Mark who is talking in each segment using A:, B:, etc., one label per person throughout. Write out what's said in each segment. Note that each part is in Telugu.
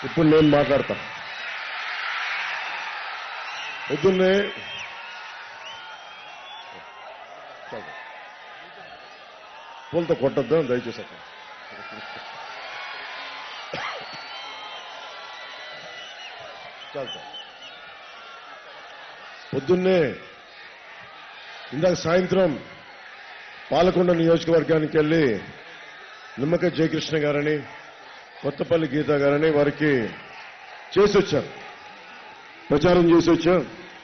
A: ఇప్పుడు నేను మాట్లాడతా. పొద్దున్నే పూలతో కొట్టద్దా దయచేసి అక్కడ. పొద్దున్నే ఇందాక సాయంత్రం పాలకొండ నియోజకవర్గానికి వెళ్ళి నిమ్మక జయకృష్ణ గారని కొత్తపల్లి గీత గారని వారికి చేసి వచ్చాం, ప్రచారం చేసి వచ్చాం.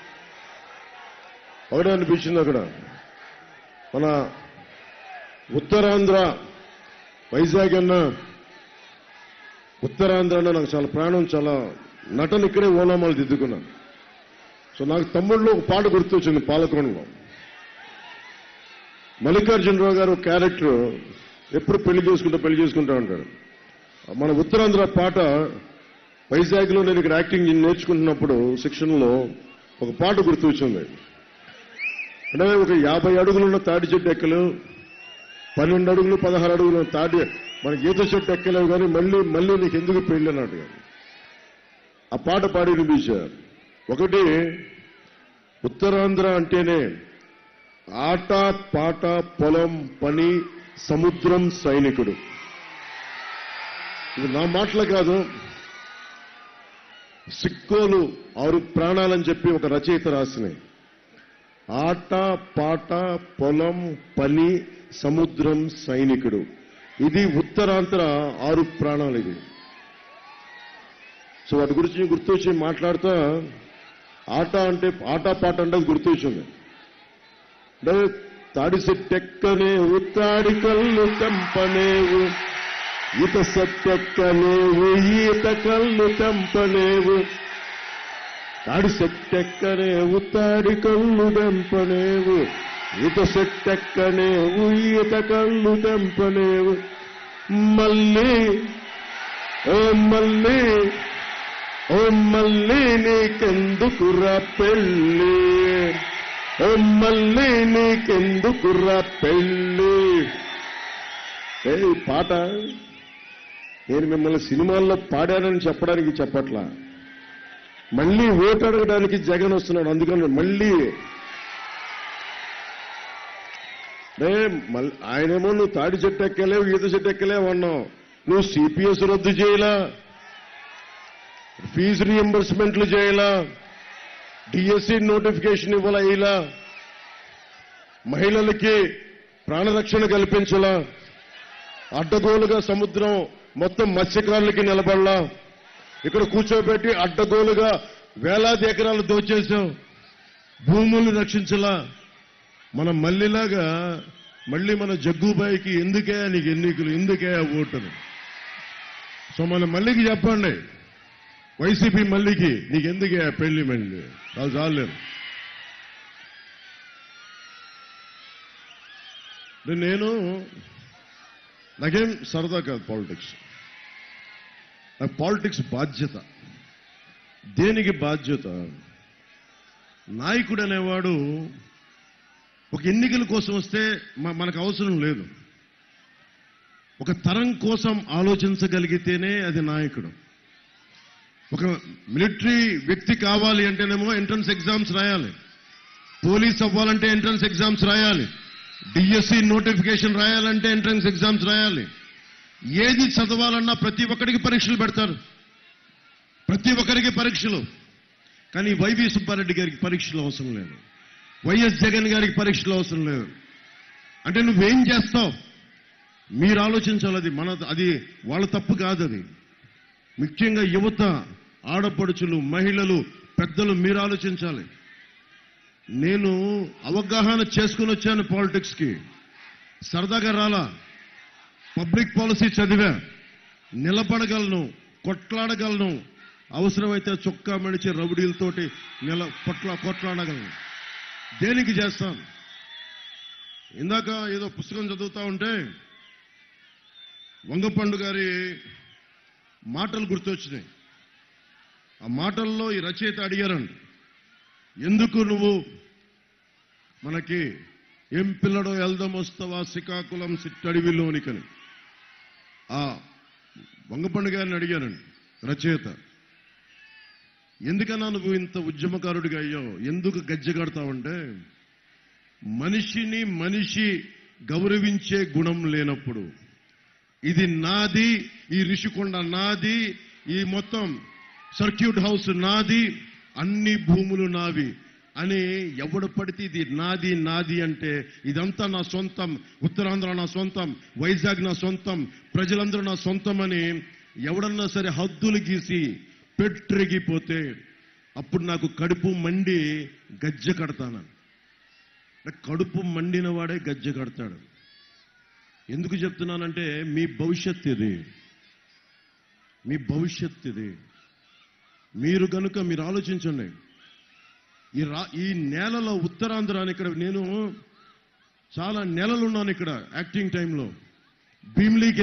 A: ఒకటే అనిపించింది అక్కడ మన ఉత్తరాంధ్ర వైజాగ్ అన్న ఉత్తరాంధ్ర అన్న నాకు చాలా ప్రాణం, చాలా నటన ఇక్కడే ఓనామాలు దిద్దుకున్నాను. సో నాకు తమ్ముళ్ళు ఒక పాట గుర్తొచ్చింది. పాలకొండలో మల్లికార్జునరావు గారు క్యారెక్టర్ ఎప్పుడు పెళ్లి చేసుకుంటా ఉంటాడు. మన ఉత్తరాంధ్ర పాట వైజాగ్లో నేను ఇక్కడ యాక్టింగ్ నేర్చుకుంటున్నప్పుడు శిక్షణలో ఒక పాట గుర్తొచ్చింది. అంటే ఒక 50 అడుగులున్న తాటి చెట్టు ఎక్కలు, 12 అడుగులు 16 అడుగులు తాటి మన ఈత చెట్టు ఎక్కలేవు కానీ మళ్ళీ నీకు ఎందుకు పెళ్లి అన్నట్టు ఆ పాట పాడి వినిపించారు. ఒకటి ఉత్తరాంధ్ర అంటేనే ఆట పాట పొలం పని సముద్రం సైనికుడు. ఇది నా మాటలు కాదు, సిక్కోలు 6 ప్రాణాలని చెప్పి ఒక రచయిత రాసినాయి. ఆట పాట పొలం పని సముద్రం సైనికుడు, ఇది ఉత్తరాంధ్ర 6 ప్రాణాలు. ఇది సో వాటి గురించి గుర్తొచ్చి మాట్లాడుతా ఆట పాట అంటే గుర్తొచ్చింది. అంటే తాడి సెట్టెక్కనేవు తాడి కళ్ళు తెంపనేవు, ఈత సెట్టెక్కనేవు ఈత కళ్ళు తెంపనేవు, తాడి సెట్టెక్కనేవు తాడి కళ్ళు తెంపనేవు, ఈత సెట్టెక్కనేవు ఈత కళ్ళు తెంపనేవు, మళ్ళీ ఓ మళ్ళీ ఓ మళ్ళీ నీకెందుకురా పెళ్ళి, ఓ మళ్ళీ నీకెందుకురా పెళ్ళి. ఈ పాట నేను మిమ్మల్ని సినిమాల్లో పాడానని చెప్పడానికి చెప్పట్లా, మళ్ళీ ఓటు అడగడానికి జగన్ వస్తున్నాడు అందుకని మళ్ళీ ఆయనేమో నువ్వు తాడి చెట్టు ఎక్కలేవు ఈత చెట్టు ఎక్కలేవు అన్నావు, నువ్వు సిపిఎస్ రద్దు చేయలా, ఫీజు రీఎంబర్స్మెంట్లు చేయాలా, డిఎస్సి నోటిఫికేషన్ ఇవ్వాలా, ఇలా మహిళలకి ప్రాణరక్షణ కల్పించాలా, అడ్డగోలుగా సముద్రం మొత్తం మత్స్యకారులకి నిలబడలా, ఇక్కడ కూర్చోబెట్టి అడ్డగోలుగా వేలాది ఎకరాలు దోచేశాం, భూముల్ని రక్షించలా. మనం మళ్ళీలాగా మళ్ళీ మన జగ్గుబాయికి ఎందుకే నీకు ఎన్నికలు, ఎందుకే ఓటును. సో మన మళ్ళీకి చెప్పండి, వైసీపీ మళ్ళీకి నీకెందుకే పెళ్లి మళ్ళీ వాళ్ళు చాలేరు. నేను నాకేం సరదా కాదు పాలిటిక్స్, నాకు పాలిటిక్స్ బాధ్యత. దేనికి బాధ్యత? నాయకుడు అనేవాడు ఒక ఎన్నికల కోసం వస్తే మనకు అవసరం లేదు, ఒక తరం కోసం ఆలోచించగలిగితేనే అది నాయకుడు. ఒక మిలిటరీ వ్యక్తి కావాలి అంటేనేమో ఎంట్రన్స్ ఎగ్జామ్స్ రాయాలి, పోలీస్ అవ్వాలంటే ఎంట్రన్స్ ఎగ్జామ్స్ రాయాలి, డిఎస్సి నోటిఫికేషన్ రాయాలంటే ఎంట్రన్స్ ఎగ్జామ్స్ రాయాలి. ఏది చదవాలన్నా ప్రతి ఒక్కరికి పరీక్షలు పెడతారు, ప్రతి ఒక్కరికి పరీక్షలు. కానీ వైవి సుబ్బారెడ్డి గారికి పరీక్షలు అవసరం లేదు, వైఎస్ జగన్ గారికి పరీక్షలు అవసరం లేదు. అంటే నువ్వేం చేస్తావు మీరు ఆలోచించాలి. అది వాళ్ళ తప్పు కాదు. అది ముఖ్యంగా యువత, ఆడపడుచులు, మహిళలు, పెద్దలు మీరు ఆలోచించాలి. నేను అవగాహన చేసుకుని వచ్చాను పాలిటిక్స్కి, సరదాగా రాలా. పబ్లిక్ పాలసీ చదివా, నిలబడగలను, కొట్లాడగలను, అవసరమైతే చొక్కా మడిచే రౌడీలతోటి కొట్లాడగలను. దేనికి చేస్తాను? ఇందాక ఏదో పుస్తకం చదువుతా ఉంటే వంగపండు గారి మాటలు గుర్తొచ్చినాయి. ఆ మాటల్లో ఈ రచయిత అడిగారండి, ఎందుకు నువ్వు మనకి ఏం పిల్లడో ఎల్దమొస్తవా శ్రీకాకుళం సిట్టడివిలోనికని ఆ వంగపండు గారిని అడిగారండి. రచయిత. ఎందుకన్నా నువ్వు ఇంత ఉద్యమకారుడిగా అయ్యావు, ఎందుకు గజ్జెగడతావంటే, మనిషిని మనిషి గౌరవించే గుణం లేనప్పుడు, ఇది నాది, ఈ రిషికొండ నాది, ఈ మొత్తం సర్క్యూట్ హౌస్ నాది, అన్ని భూములు నావి అని ఎవడు పడితే ఇది నాది నాది అంటే, ఇదంతా నా సొంతం, ఉత్తరాంధ్ర నా సొంతం, వైజాగ్ నా సొంతం, ప్రజలందరూ నా సొంతం అని ఎవడన్నా సరే హద్దులు గీసి పెట్రెగిపోతే అప్పుడు నాకు కడుపు మండి గజ్జె కడతాను. కడుపు మండిన వాడే గజ్జె కడతాడు. ఎందుకు చెప్తున్నానంటే, మీ భవిష్యత్తు ఇది, మీ భవిష్యత్తు ఇది. మీరు కనుక మీరు ఆలోచించండి. ఈ నేలలో ఉత్తరాంధ్ర అని, ఇక్కడ నేను చాలా నెలలున్నాను ఇక్కడ యాక్టింగ్ టైంలో. భీమిలీకి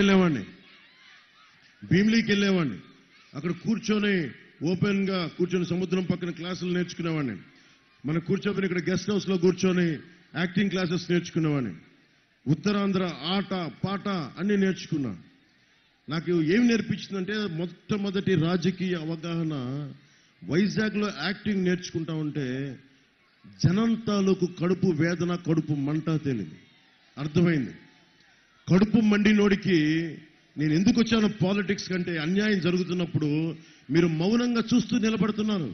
A: వెళ్ళేవాడిని, అక్కడ కూర్చొని ఓపెన్గా కూర్చొని సముద్రం పక్కన క్లాసులు నేర్చుకునేవాడిని. మనం కూర్చోబోయిన ఇక్కడ గెస్ట్ హౌస్లో కూర్చొని యాక్టింగ్ క్లాసెస్ నేర్చుకునేవాడిని. ఉత్తరాంధ్ర ఆట పాట అన్ని నేర్చుకున్నా. నాకు ఏం నేర్పించిందంటే, మొట్టమొదటి రాజకీయ అవగాహన వైజాగ్లో యాక్టింగ్ నేర్చుకుంటా ఉంటే జనం తాలూకు కడుపు వేదన, కడుపు మంట తెలియదు, అర్థమైంది. కడుపు మండినోడికి నేను ఎందుకు వచ్చాను పాలిటిక్స్ కంటే, అన్యాయం జరుగుతున్నప్పుడు మీరు మౌనంగా చూస్తూ నిలబడుతున్నారు.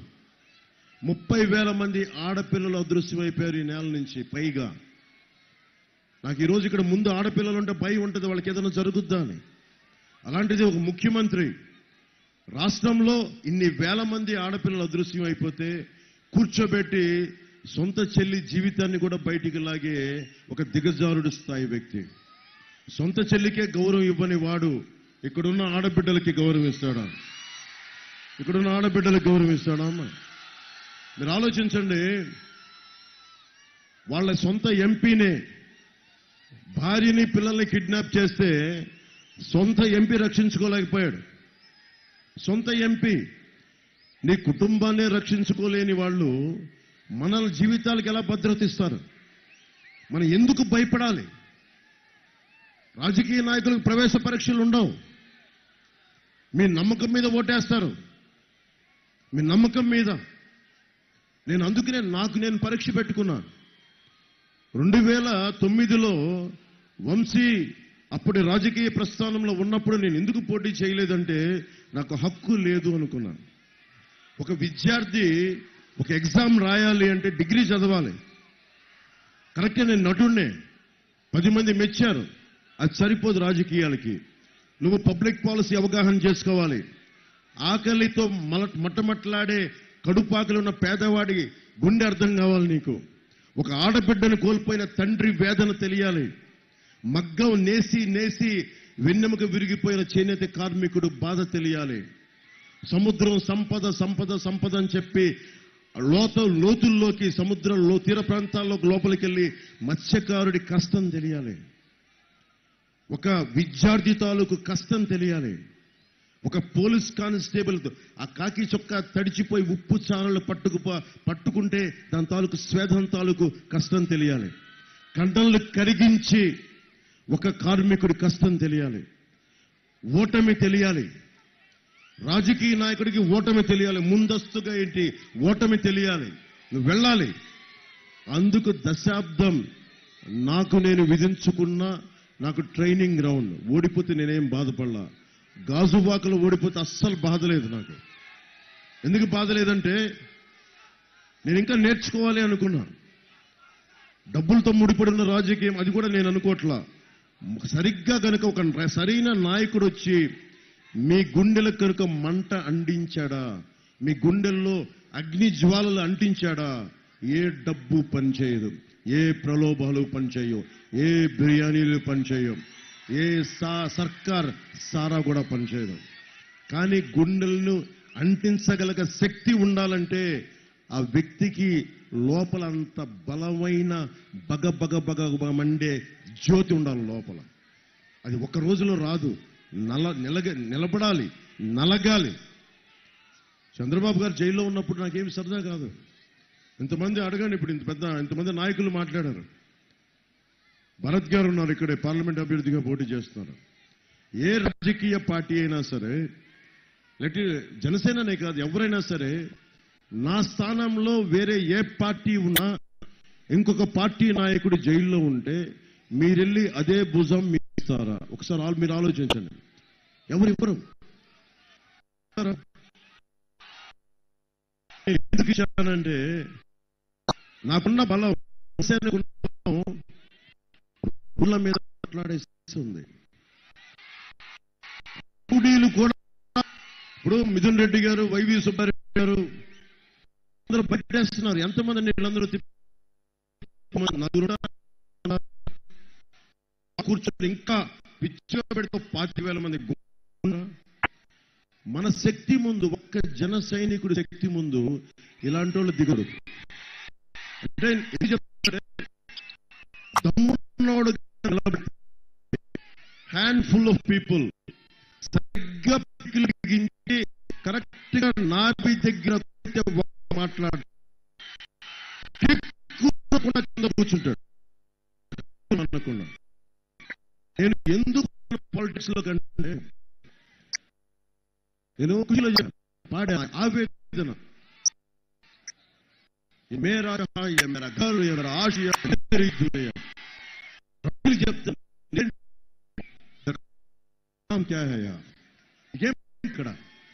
A: 30,000 మంది ఆడపిల్లలు అదృశ్యమైపోయారు ఈ నేల నుంచి పైగా. నాకు ఈరోజు ఇక్కడ ముందు ఆడపిల్లలు ఉంటే భయం ఉంటుంది, వాళ్ళకి ఏదైనా జరుగుద్దా అని. అలాంటిది ఒక ముఖ్యమంత్రి రాష్ట్రంలో ఇన్ని వేల మంది ఆడపిల్లలు అదృశ్యం అయిపోతే కూర్చోబెట్టి సొంత చెల్లి జీవితాన్ని కూడా బయటికి లాగే ఒక దిగజారుడు స్థాయి వ్యక్తి. సొంత చెల్లికే గౌరవం ఇవ్వని వాడు ఇక్కడున్న ఆడబిడ్డలకి గౌరవం ఇస్తాడా? ఇక్కడున్న ఆడబిడ్డలకు గౌరవం ఇస్తాడా అమ్మ? మీరు ఆలోచించండి. వాళ్ళ సొంత ఎంపీనే, భార్యని పిల్లల్ని కిడ్నాప్ చేస్తే సొంత ఎంపీ రక్షించుకోలేకపోయాడు. సొంత ఎంపీ. నీ కుటుంబాన్ని రక్షించుకోలేని వాళ్ళు మన జీవితాలకు ఎలా భద్రత ఇస్తారు? మనం ఎందుకు భయపడాలి? రాజకీయ నాయకులకు ప్రవేశ పరీక్షలు ఉండవు. మీ నమ్మకం మీద ఓటేస్తారు, మీ నమ్మకం మీద. నేను అందుకనే నేను పరీక్ష పెట్టుకున్నా. 2009లో వంశీ అప్పటి రాజకీయ ప్రస్థానంలో ఉన్నప్పుడు నేను ఎందుకు పోటీ చేయలేదంటే, నాకు హక్కు లేదు అనుకున్నాను. ఒక విద్యార్థి ఒక ఎగ్జామ్ రాయాలి అంటే డిగ్రీ చదవాలి. కరెక్టే, నేను నటుడినే, 10 మంది మెచ్చారు, అది సరిపోదు రాజకీయాలకి. నువ్వు పబ్లిక్ పాలసీ అవగాహన చేసుకోవాలి. ఆకలితో మట్టమట్లాడే కడుపాకలు ఉన్న పేదవాడి గుండె అర్థం కావాలి నీకు. ఒక ఆడబిడ్డను కోల్పోయిన తండ్రి వేదన తెలియాలి. మగ్గం నేసి వెన్నెముక విరిగిపోయిన చేనేత కార్మికుడు బాధ తెలియాలి. సముద్రం సంపద అని చెప్పి లోతుల్లోకి, సముద్రంలో తీర ప్రాంతాల్లోకి లోపలికి వెళ్ళి మత్స్యకారుడి కష్టం తెలియాలి. ఒక విద్యార్థి తాలూకు కష్టం తెలియాలి. ఒక పోలీస్ కానిస్టేబుల్ ఆ కాకి చొక్కా తడిచిపోయి ఉప్పు చానలు పట్టుకుంటే దాని తాలూకు స్వేదం తాలూకు కష్టం తెలియాలి. కండలు కరిగించి ఒక కార్మికుడి కష్టం తెలియాలి. ఓటమి తెలియాలి. రాజకీయ నాయకుడికి ఓటమి తెలియాలి. ముందస్తుగా ఏంటి ఓటమి తెలియాలి. నువ్వు వెళ్ళాలి. అందుకు దశాబ్దం నేను విధించుకున్న నాకు ట్రైనింగ్ గ్రౌండ్. ఓడిపోతే నేనేం బాధపడలా. గాజువాకలో ఓడిపోతే అస్సలు బాధలేదు నాకు. ఎందుకు బాధలేదంటే, నేను ఇంకా నేర్చుకోవాలి అనుకున్నా. డబ్బులతో ముడిపడిన రాజకీయం అది కూడా నేను అనుకోవట్లా. సరిగ్గా కనుక ఒక సరైన నాయకుడు వచ్చి మీ గుండెలకు కనుక మంట అంటించాడా, మీ గుండెల్లో అగ్ని జ్వాలలు అంటించాడా, ఏ డబ్బు పనిచేయదు, ఏ ప్రలోభాలు పనిచేయవు, ఏ బిర్యానీలు పనిచేయవు, ఏ సర్కార్ సారా కూడా పనిచేయదు. కానీ గుండెలను అంటించగలగ శక్తి ఉండాలంటే ఆ వ్యక్తికి లోపల అంత బలమైన బగ మండే జ్యోతి ఉండాలి లోపల. అది ఒక రోజులో రాదు. నిలబడాలి, నలగాలి. చంద్రబాబు గారు జైల్లో ఉన్నప్పుడు నాకేమి సరదా కాదు. ఇంతమంది అడగండి, ఇప్పుడు ఇంతమంది నాయకులు మాట్లాడారు. భరత్ గారు ఉన్నారు ఇక్కడే, పార్లమెంట్ అభ్యర్థిగా పోటీ చేస్తున్నారు. ఏ రాజకీయ పార్టీ అయినా సరే జనసేననే కాదు, ఎవరైనా సరే నా స్థానంలో వేరే ఏ పార్టీ ఉన్నా, ఇంకొక పార్టీ నాయకుడు జైల్లో ఉంటే మీరెళ్ళి అదే భుజం మీరు ఇస్తారా? ఒకసారి మీరు ఆలోచించండి. ఎవరు ఎందుకు ఇచ్చానంటే నాకున్న బలం ఊళ్ళ మీద మాట్లాడేస్తుంది. కూడీలు కూడా ఇప్పుడు మిథున్ రెడ్డి గారు, వైవి సుబ్బారెడ్డి గారు అందరూ బయటేస్తున్నారు. ఎంతమంది వీళ్ళందరూ కూర్చొని ఇంకా పిచ్చిగా పెడితే 25,000 మంది. మన శక్తి ముందు, ఒక్క జన సైనికుడి శక్తి ముందు ఇలాంటి వాళ్ళు దిగడు. అంటే ఇది చెప్తారే, దమ్మున్నోడు హ్యాండ్ఫుల్ ఆఫ్ పీపుల్ సరిగ్గా పిలిగించి కరెక్ట్ గా నాభి దగ్గర మాట్లాడు కింద కూర్చుంటాడు. అనకుండా నేను ఎందుకు పాలిటిక్స్ లో కంటే నేను ఖుషిలో పాడే ఆవేదన, మేరా మేరా ఘర్ మేరా ఆశయ చెప్తాను. ఇక్కడ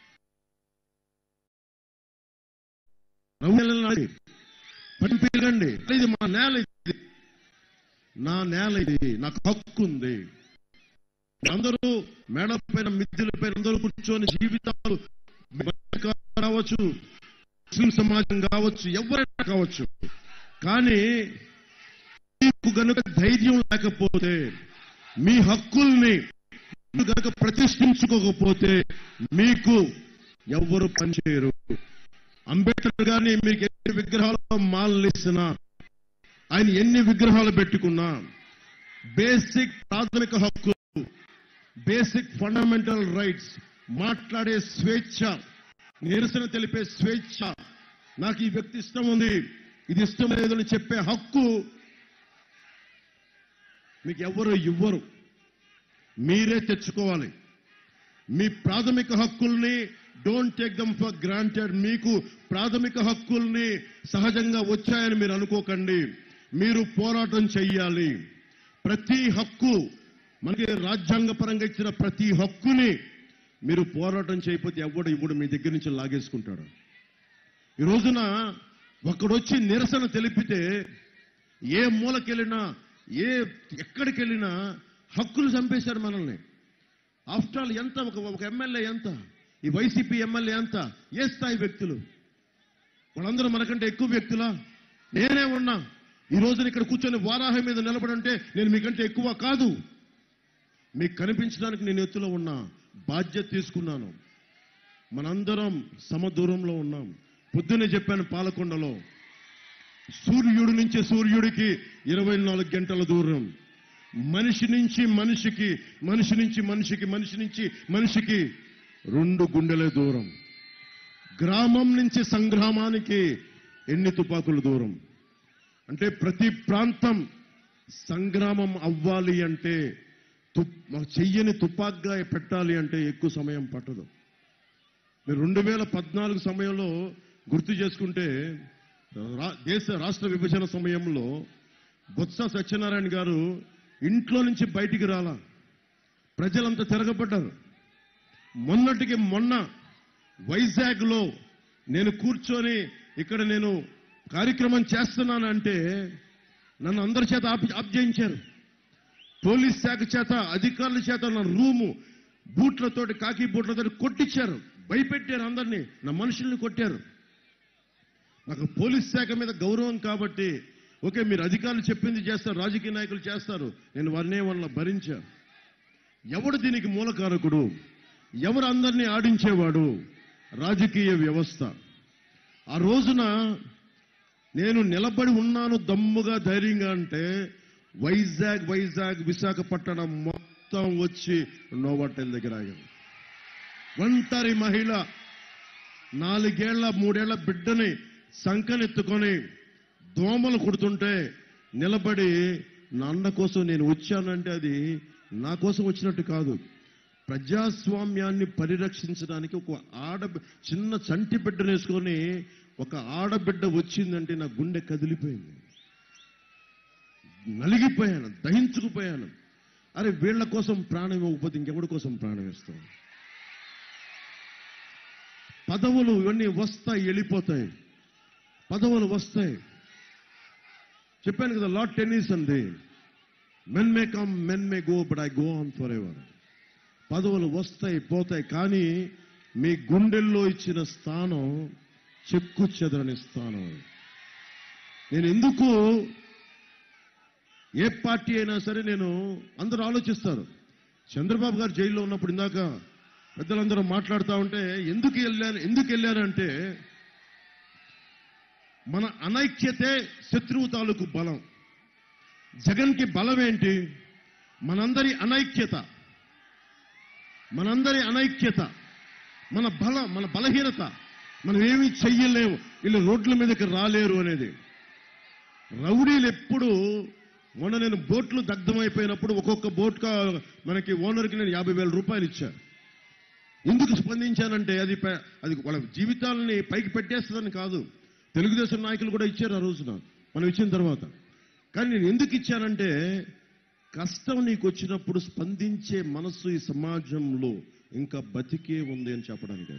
A: పంపిరండి, ఇది మా నేల, ఇది నా నేల, ఇది నాకు హక్కు ఉంది. అందరూ మేడ పైన, మిద్దెల పైన అందరూ కూర్చొని జీవితాలు కావచ్చు, ముస్లిం సమాజం కావచ్చు, ఎవరైనా కావచ్చు. కానీ మీకు గనుక ధైర్యం లేకపోతే, మీ హక్కుల్ని గనుక ప్రతిష్ఠించుకోకపోతే మీకు ఎవ్వరు పనిచేయరు. అంబేద్కర్ గారిని మీకు ఎన్ని విగ్రహాలు మాలలిస్తున్నా, ఆయన ఎన్ని విగ్రహాలు పెట్టుకున్నా, బేసిక్ ప్రాథమిక హక్కులు, బేసిక్ ఫండమెంటల్ రైట్స్, మాట్లాడే స్వేచ్ఛ, నిరసన తెలిపే స్వేచ్ఛ, నాకు ఈ వ్యక్తి ఇష్టం ఉంది, ఇది ఇష్టం లేదని చెప్పే హక్కు మీకు ఎవరు ఇవ్వరు. మీరే తెచ్చుకోవాలి. మీ ప్రాథమిక హక్కుల్ని don't take them for granted. మీకు ప్రాథమిక హక్కుల్ని సహజంగా వచ్చాయని మీరు అనుకోకండి. మీరు పోరాటం చెయ్యాలి. ప్రతి హక్కు, మనకి రాజ్యాంగ పరంగా ఇచ్చిన ప్రతి హక్కుని మీరు పోరాటం చేయకపోతే ఎవడు మీ దగ్గర నుంచి లాగేసుకుంటాడు. ఈ రోజున ఒకడొచ్చి నిరసన తెలిపితే ఏ మూలకెళ్ళినా, ఎక్కడికెళ్ళినా హక్కులు చంపేశారు మనల్ని. ఆఫ్టర్ ఆల్ ఎంత ఒక ఎమ్మెల్యే ఎంత, ఈ వైసీపీ ఎమ్మెల్యే ఎంత, ఏ స్థాయి వ్యక్తులు వాళ్ళందరూ మనకంటే ఎక్కువ వ్యక్తులా? నేనే ఉన్నా ఈ రోజున ఇక్కడ కూర్చొని వారాహి మీద నిలబడంటే నేను మీకంటే ఎక్కువ కాదు. మీకు కనిపించడానికి నేను ఎత్తులో ఉన్నా, బాధ్యత తీసుకున్నాను. మనందరం సమదూరంలో ఉన్నాం. పొద్దున్నే చెప్పాను, పాలకొండలో సూర్యుడి నుంచి సూర్యుడికి 24 గంటల దూరం, మనిషి నుంచి మనిషికి, మనిషి నుంచి మనిషికి, మనిషి నుంచి మనిషికి 2 గుండెల దూరం, గ్రామం నుంచి సంగ్రామానికి ఎన్ని తుపాకుల దూరం. అంటే ప్రతి ప్రాంతం సంగ్రామం అవ్వాలి అంటే, చెయ్యని తుపాగ్గా పెట్టాలి అంటే ఎక్కువ సమయం పట్టదు. మీరు 2014 సమయంలో గుర్తు చేసుకుంటే, రాష్ట్ర విభజన సమయంలో బొత్స సత్యనారాయణ గారు ఇంట్లో నుంచి బయటికి రాలా, ప్రజలంతా తిరగబడ్డారు. మొన్నటికి మొన్న వైజాగ్లో నేను కూర్చొని ఇక్కడ నేను కార్యక్రమం చేస్తున్నానంటే నన్ను అందరి చేత ఆప్జయించారు. పోలీస్ శాఖ చేత, అధికారుల చేత నా రూము బూట్లతోటి, కాకి బూట్లతోటి కొట్టించారు, భయపెట్టారు అందరినీ, నా మనుషుల్ని కొట్టారు. నాకు పోలీస్ శాఖ మీద గౌరవం కాబట్టి, ఓకే మీరు అధికారులు చెప్పింది చేస్తారు, రాజకీయ నాయకులు చేస్తారు, నేను వారినే వాళ్ళ భరించాను. ఎవడు దీనికి మూలకారకుడు? ఎవరు అందరినీ ఆడించేవాడు? రాజకీయ వ్యవస్థ. ఆ రోజున నేను నిలబడి ఉన్నాను దమ్ముగా, ధైర్యంగా అంటే వైజాగ్ విశాఖపట్నం మొత్తం వచ్చి నోవాటెల్ దగ్గర ఆగాను. ఒంటరి మహిళ 4 ఏళ్ల 3 ఏళ్ల బిడ్డని సంకనెత్తుకొని దోమలు కుడుతుంటే నిలబడి నా అన్న కోసం నేను వచ్చానంటే అది నా కోసం వచ్చినట్టు కాదు. ప్రజాస్వామ్యాన్ని పరిరక్షించడానికి ఒక చిన్న చంటి బిడ్డను వేసుకొని ఒక ఆడబిడ్డ వచ్చిందంటే నా గుండె కదిలిపోయింది, నలిగిపోయాను, దహించుకుపోయాను. అరే వీళ్ళ కోసం ప్రాణం ఇవ్వకపోతే ఇంకెవడి కోసం ప్రాణం ఇస్తాం? పదవులు ఇవన్నీ వస్తాయి, వెళ్ళిపోతాయి, పదవులు వస్తాయి. చెప్పాను కదా, లార్డ్ టెన్నిసన్ అంది, men may come men may go but I go on for ever. పదవులు వస్తాయి పోతాయి, కానీ మీ గుండెల్లో ఇచ్చిన స్థానం చెక్కు చెదరని స్థానం. నేను ఎందుకు ఏ పార్టీ అయినా సరే, నేను అందరూ ఆలోచిస్తారు, చంద్రబాబు గారు జైల్లో ఉన్నప్పుడు ఇందాక పెద్దలందరూ మాట్లాడుతూ ఉంటే ఎందుకు వెళ్ళానంటే మన అనైక్యతే శత్రువు తాలూకు బలం. జగన్కి బలం ఏంటి? మనందరి అనైక్యత, మన బలహీనత. మనం ఏమీ చెయ్యలేము, వీళ్ళు రోడ్ల మీదకి రాలేరు అనేది. రౌడీలు ఎప్పుడు, మొన్న నేను బోట్లు దగ్ధమైపోయినప్పుడు ఒక్కొక్క బోట్గా మనకి ఓనర్కి నేను 50,000 రూపాయలు ఇచ్చాను. ఎందుకు స్పందించానంటే అది వాళ్ళ జీవితాలని పైకి పెట్టేస్తుందని కాదు. తెలుగుదేశం నాయకులు కూడా ఇచ్చారు ఆ రోజున, మనం ఇచ్చిన తర్వాత. కానీ నేను ఎందుకు ఇచ్చానంటే, కష్టం నీకు వచ్చినప్పుడు స్పందించే మనస్సు ఈ సమాజంలో ఇంకా బతికే ఉంది అని చెప్పడానికి.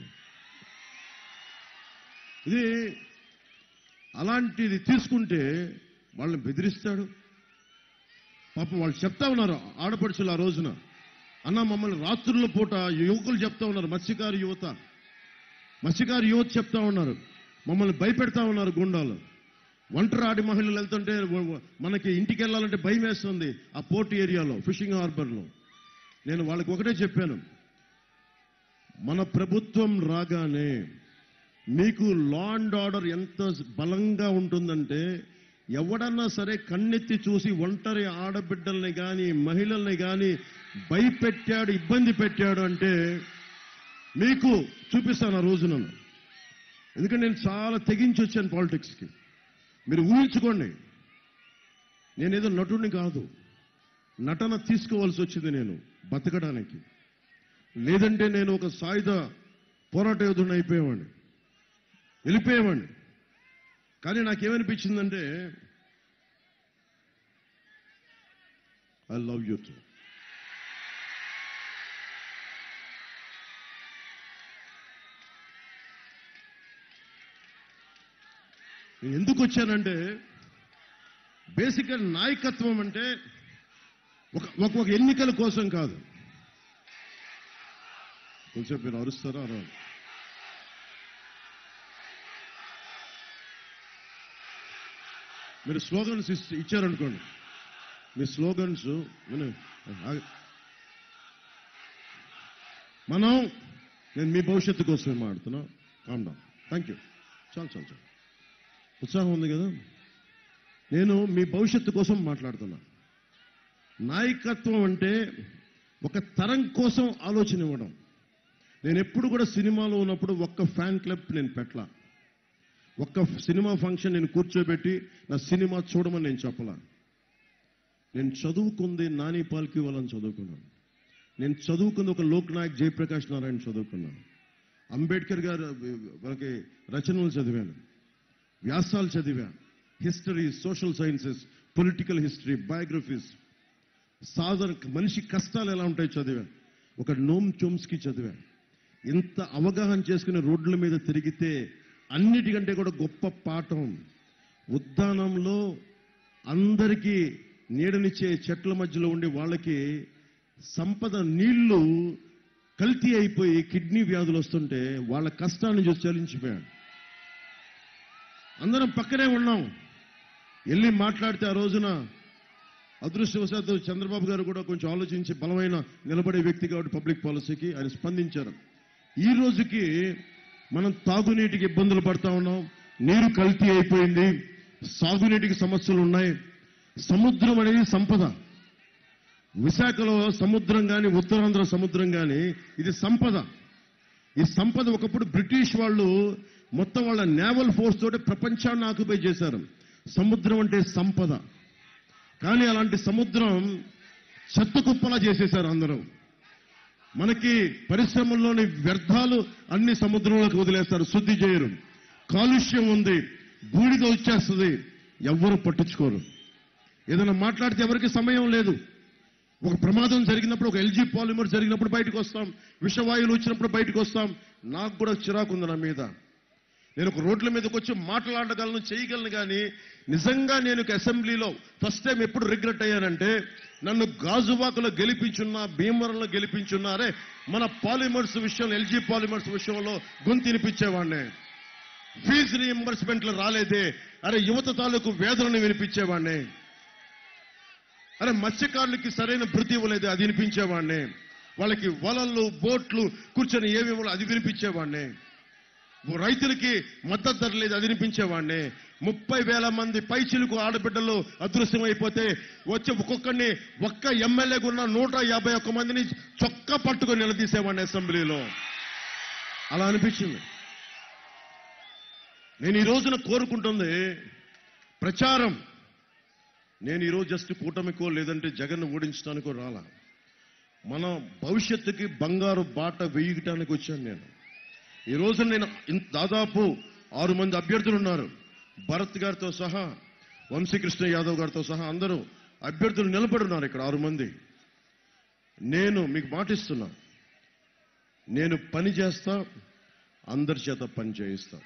A: ఇది అలాంటిది తీసుకుంటే వాళ్ళని బెదిరిస్తాడు. పాపం వాళ్ళు చెప్తా ఉన్నారు, ఆడపడుచులు ఆ రోజున, అన్న మమ్మల్ని రాత్రుల పూట యువకులు చెప్తా ఉన్నారు, మత్స్యకారు యువత చెప్తా ఉన్నారు, మమ్మల్ని భయపెడతా ఉన్నారు గుండాలు. ఒంటరి ఆడి మహిళలు వెళ్తుంటే మనకి ఇంటికి వెళ్ళాలంటే భయం వేస్తుంది ఆ పోర్ట్ ఏరియాలో, ఫిషింగ్ హార్బర్లో. నేను వాళ్ళకి ఒకటే చెప్పాను, మన ప్రభుత్వం రాగానే మీకు లా అండ్ ఆర్డర్ ఎంత బలంగా ఉంటుందంటే, ఎవడన్నా సరే కన్నెత్తి చూసి ఒంటరి ఆడబిడ్డల్ని కానీ మహిళల్ని కానీ భయపెట్టాడు, ఇబ్బంది పెట్టాడు అంటే మీకు చూపిస్తాను ఆ రోజున. ఎందుకంటే నేను చాలా తెగించి వచ్చాను పాలిటిక్స్కి. మీరు ఊహించుకోండి, నేనేదో నటుడిని కాదు, నటన తీసుకోవాల్సి వచ్చింది నేను బతకడానికి. లేదంటే నేను ఒక సాయుధ పోరాట యోధుడిని వెళ్ళిపోయేవాడిని. కానీ నాకేమనిపించిందంటే, ఐ లవ్ యూ టూ. నేను ఎందుకు వచ్చానంటే, బేసిక్గా నాయకత్వం అంటే ఒక ఎన్నికల కోసం కాదు. కొంచెం మీరు అరుస్తారా? మీరు స్లోగన్స్ ఇచ్చారనుకోండి, మీ స్లోగన్స్ నేను మీ భవిష్యత్తు కోసమే మాట్లాడుతున్నా. Calm down, thank you. చాలు ఉత్సాహం ఉంది కదా. నేను మీ భవిష్యత్తు కోసం మాట్లాడుతున్నా. నాయకత్వం అంటే ఒక తరం కోసం ఆలోచన ఇవ్వడం. నేను ఎప్పుడు కూడా సినిమాలో ఉన్నప్పుడు ఒక్క ఫ్యాన్ క్లబ్ నేను పెట్టలా, ఒక్క సినిమా ఫంక్షన్ నేను కూర్చోబెట్టి నా సినిమా చూడమని నేను చెప్పలా. నేను చదువుకుంది నాని పాల్కి వాళ్ళని చదువుకున్నాను. నేను చదువుకుంది ఒక లోక్నాయక్ జయప్రకాష్ నారాయణ చదువుకున్నాను. అంబేద్కర్ గారు వాళ్ళకి రచనలు చదివాను, వ్యాసాలు చదివా, history, social sciences, political history, biographies, సాధారణ మనిషి కష్టాలు ఎలా ఉంటాయో చదివా. ఒక నోమ్ చోమ్స్కీ చదివా. ఇంత అవగాహన చేసుకుని రోడ్ల మీద తిరిగితే అన్నిటికంటే కూడా గొప్ప పాఠం, ఉద్యానంలో అందరికీ నీడనిచ్చే చెట్ల మధ్యలో ఉండి వాళ్ళకి సంపద నీళ్లు కల్తీ అయిపోయి కిడ్నీ వ్యాధులు వస్తుంటే వాళ్ళ కష్టాన్ని చూసి చలించిపోయాడు. అందరం పక్కనే ఉన్నాం, వెళ్ళి మాట్లాడితే ఆ రోజున అదృష్టవశాత్తు చంద్రబాబు గారు కూడా కొంచెం ఆలోచించి బలమైన నిలబడే వ్యక్తి కాబట్టి పబ్లిక్ పాలసీకి ఆయన స్పందించారు. ఈ రోజుకి మనం తాగునీటికి ఇబ్బందులు పడతా ఉన్నాం, నీరు కల్తీ అయిపోయింది, సాగునీటికి సమస్యలు ఉన్నాయి. సముద్రం అనేది సంపద. విశాఖలో సముద్రం కానీ, ఉత్తరాంధ్ర సముద్రం కానీ, ఇది సంపద. ఈ సంపద ఒకప్పుడు బ్రిటిష్ వాళ్ళు మొత్తం వాళ్ళ నేవల్ ఫోర్స్ తోటి ప్రపంచాన్ని ఆక్యుపై చేశారు. సముద్రం అంటే సంపద. కానీ అలాంటి సముద్రం చెత్త కుప్పలా చేసేశారు అందరూ. మనకి పరిశ్రమల్లోని వ్యర్థాలు అన్ని సముద్రంలోకి వదిలేస్తారు, శుద్ధి చేయరు. కాలుష్యం ఉంది, బూడిద వచ్చేస్తుంది, ఎవ్వరూ పట్టించుకోరు. ఏదైనా మాట్లాడితే ఎవరికి సమయం లేదు. ఒక ప్రమాదం జరిగినప్పుడు, ఒక ఎల్జీ పాలిమర్ జరిగినప్పుడు బయటకు వస్తాం, విషవాయువులు వచ్చినప్పుడు బయటకు వస్తాం. నాకు కూడా చిరాకు ఉంది నా మీద. నేను ఒక రోడ్ల మీదకి వచ్చి మాట్లాడగలను, చేయగలను. కానీ నిజంగా నేను అసెంబ్లీలో ఫస్ట్ టైం ఎప్పుడు రిగ్రెట్ అయ్యానంటే, నన్ను గాజువాకలో గెలిపించున్నా, భీమవరంలో గెలిపించున్నారే, మన పాలిమర్స్ విషయంలో, ఎల్జీ పాలిమర్స్ విషయంలో గొంతినిపించేవాడినే. ఫీజు రీఎంబర్స్మెంట్లు రాలేదే, అరే యువత తాలూకు వేదనను వినిపించేవాడినే. అరే మత్స్యకారులకి సరైన భృతి ఇవ్వలేదు, అది వినిపించేవాడినే. వాళ్ళకి వలలు, బోట్లు కూర్చొని ఏమి ఇవ్వాలి, అది వినిపించేవాడినే. రైతులకి మద్దతు ధర లేదు, అది వినిపించేవాడినే. 30,000 మంది పైచిలకు ఆడబిడ్డలు అదృశ్యమైపోతే వచ్చి ఒక్కొక్కరిని, ఒక్క ఎమ్మెల్యేగా ఉన్న 151 మందిని చొక్కా పట్టుకొని నిలదీసేవాడిని అసెంబ్లీలో. అలా అనిపించింది. నేను ఈ రోజున కోరుకుంటుంది ప్రచారం. నేను ఈరోజు జస్ట్ కూటమికో లేదంటే జగన్ ఓడించడానికో రాలా. మన భవిష్యత్తుకి బంగారు బాట వేయటానికి వచ్చాను నేను. ఈ రోజు నేను దాదాపు 6 మంది అభ్యర్థులు ఉన్నారు. భరత్ గారితో సహా, వంశీకృష్ణ యాదవ్ గారితో సహా అందరూ అభ్యర్థులు నిలబడి ఉన్నారు ఇక్కడ 6 మంది. నేను మీకు మాటిస్తున్నా, నేను పని చేస్తా, అందరి చేత పని చేయిస్తా.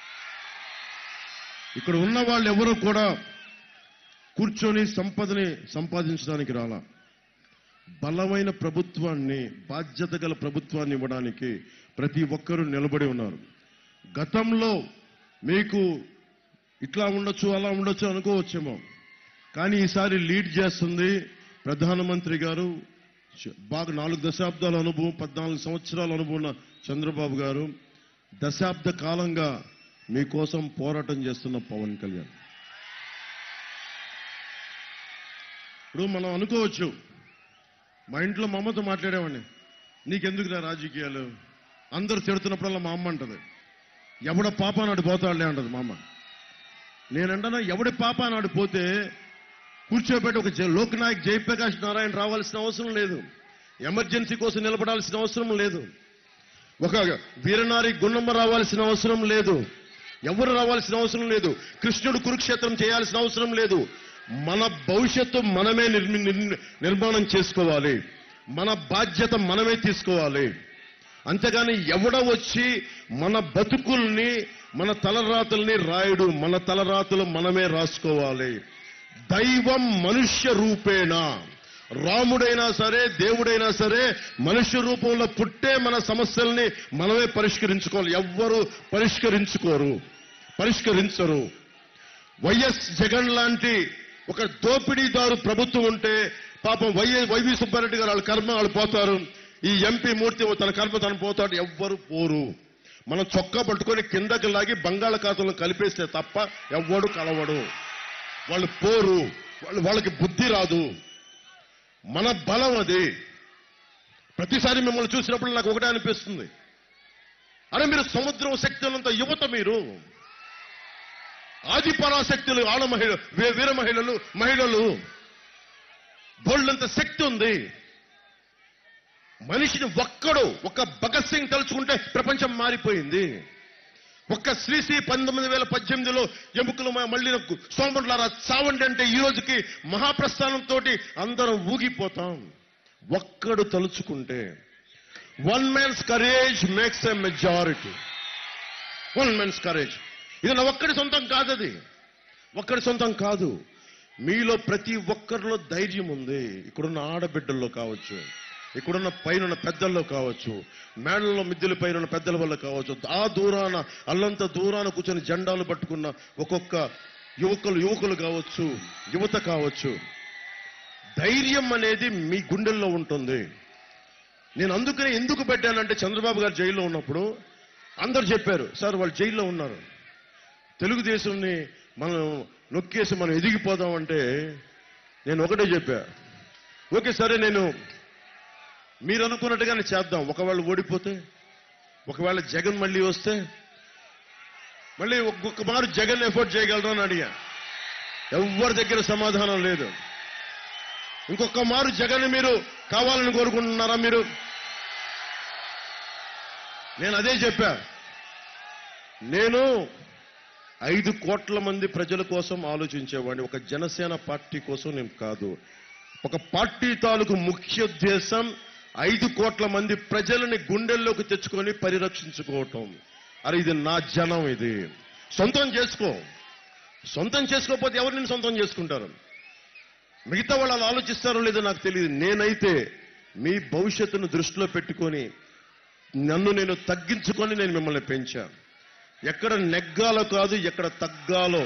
A: ఇక్కడ ఉన్న వాళ్ళు ఎవరూ కూడా కూర్చొని సంపదని సంపాదించడానికి రాలా. బలమైన ప్రభుత్వాన్ని, బాధ్యత గల ప్రభుత్వాన్ని ఇవ్వడానికి ప్రతి ఒక్కరూ నిలబడి ఉన్నారు. గతంలో మీకు ఇట్లా ఉండొచ్చు, అలా ఉండొచ్చు అనుకోవచ్చేమో, కానీ ఈసారి లీడ్ చేస్తుంది ప్రధానమంత్రి గారు. బాగా 4 దశాబ్దాల అనుభవం, 14 సంవత్సరాల అనుభవం ఉన్న చంద్రబాబు గారు. దశాబ్ద కాలంగా మీకోసం పోరాటం చేస్తున్న పవన్ కళ్యాణ్. ఇప్పుడు మనం అనుకోవచ్చు, మా ఇంట్లో మా అమ్మతో మాట్లాడేవాడిని, నీకెందుకురా రాజకీయాలు, అందరూ తిడుతున్నప్పుడల్లా మా అమ్మ అంటది, ఎవడ పాప నాడు పోతాడులే అంటది మా అమ్మ. నేనంటనా, ఎవడి పాప నాడు పోతే కూర్చోబెట్టి ఒక లోక్నాయక్ జయప్రకాష్ నారాయణ రావాల్సిన అవసరం లేదు, ఎమర్జెన్సీ కోసం నిలబడాల్సిన అవసరం లేదు, ఒక వీరనారి గున్నమ్మ రావాల్సిన అవసరం లేదు, ఎవరు రావాల్సిన అవసరం లేదు, కృష్ణుడు కురుక్షేత్రం చేయాల్సిన అవసరం లేదు. మన భవిష్యత్తు మనమే నిర్మాణం చేసుకోవాలి, మన బాధ్యత మనమే తీసుకోవాలి. అంతేగాని ఎవడ వచ్చి మన బతుకుల్ని, మన తలరాతుల్ని రాయుడు. మన తలరాతులు మనమే రాసుకోవాలి. దైవం మనుష్య రూపేణ, రాముడైనా సరే, దేవుడైనా సరే మనుష్య రూపంలో పుట్టే మన సమస్యల్ని మనమే పరిష్కరించుకోవాలి. ఎవ్వరూ పరిష్కరించరు. వైఎస్ జగన్ లాంటి ఒక దోపిడీదారు ప్రభుత్వం ఉంటే పాపం వైవి సుబ్బారెడ్డి గారు వాళ్ళ కర్మ వాళ్ళు పోతారు, ఈ ఎంపీ మూర్తి తన కర్మ తను పోతాడు. ఎవ్వరు పోరు. మనం చొక్కా పట్టుకొని కిందకి లాగి బంగాళాఖాతంలో కలిపేస్తే తప్ప ఎవ్వడు కలవడు. వాళ్ళు పోరు, వాళ్ళకి బుద్ధి రాదు. మన బలం అది. ప్రతిసారి మిమ్మల్ని చూసినప్పుడు నాకు ఒకటే అనిపిస్తుంది, అరే మీరు సముద్రం శక్తి ఉన్నంత యువత, మీరు ఆది పరాశక్తులు, వీర మహిళలు బోళ్ళంత శక్తి ఉంది. మనిషిని ఒక్క భగత్ సింగ్ తలుచుకుంటే ప్రపంచం మారిపోయింది. ఒక్క శ్రీశ్రీ 1918లో ఎముకలు మళ్ళీ సోమరులారా చావండి అంటే ఈ రోజుకి మహాప్రస్థానంతో అందరం ఊగిపోతాం. ఒక్కడు తలుచుకుంటే. One man's courage makes a majority. One man's courage. ఇది నా ఒక్కడి సొంతం కాదు, అది ఒక్కడి సొంతం కాదు. మీలో ప్రతి ఒక్కరిలో ధైర్యం ఉంది. ఇక్కడున్న ఆడబిడ్డల్లో కావచ్చు, ఇక్కడున్న పైన పెద్దల్లో కావచ్చు, మేడల్లో మిద్దెల పైన పెద్దల వల్ల కావచ్చు, ఆ దూరాన అల్లంత దూరాన కూర్చొని జెండాలు పట్టుకున్న ఒక్కొక్క యువకులు కావచ్చు, యువత కావచ్చు. ధైర్యం అనేది మీ గుండెల్లో ఉంటుంది. నేను అందుకనే ఎందుకు పెట్టానంటే, చంద్రబాబు గారు జైల్లో ఉన్నప్పుడు అందరు చెప్పారు, సార్ వాళ్ళు జైల్లో ఉన్నారు, తెలుగుదేశంని మనం నొక్కేసి మనం ఎదిగిపోదామంటే నేను ఒకటే చెప్పా, ఓకే సరే నేను మీరు అనుకున్నట్టుగానే చేద్దాం. ఒకవేళ ఓడిపోతే, ఒకవేళ జగన్ మళ్ళీ వస్తే, మళ్ళీ ఒక్కొక్క మారు జగన్ ఎఫోర్డ్ చేయగలరా అని అడిగా. ఎవరి దగ్గర సమాధానం లేదు. ఇంకొక మారు జగన్ మీరు కావాలని కోరుకుంటున్నారా? మీరు నేను అదే చెప్పా. నేను 5 కోట్ల మంది ప్రజల కోసం ఆలోచించేవాడిని, ఒక జనసేన పార్టీ కోసం నేను కాదు. ఒక పార్టీ తాలూకు ముఖ్య ఉద్దేశం 5 కోట్ల మంది ప్రజలని గుండెల్లోకి తెచ్చుకొని పరిరక్షించుకోవటం. అరే ఇది నా జనం, ఇది సొంతం చేసుకో. సొంతం చేసుకోకపోతే ఎవరు నేను సొంతం చేసుకుంటారు? మిగతా వాళ్ళు అలా ఆలోచిస్తారో లేదో నాకు తెలియదు. నేనైతే మీ భవిష్యత్తును దృష్టిలో పెట్టుకొని నన్ను నేను తగ్గించుకొని నేను మిమ్మల్ని పెంచా. ఎక్కడ నెగ్గాలో కాదు, ఎక్కడ తగ్గాలో.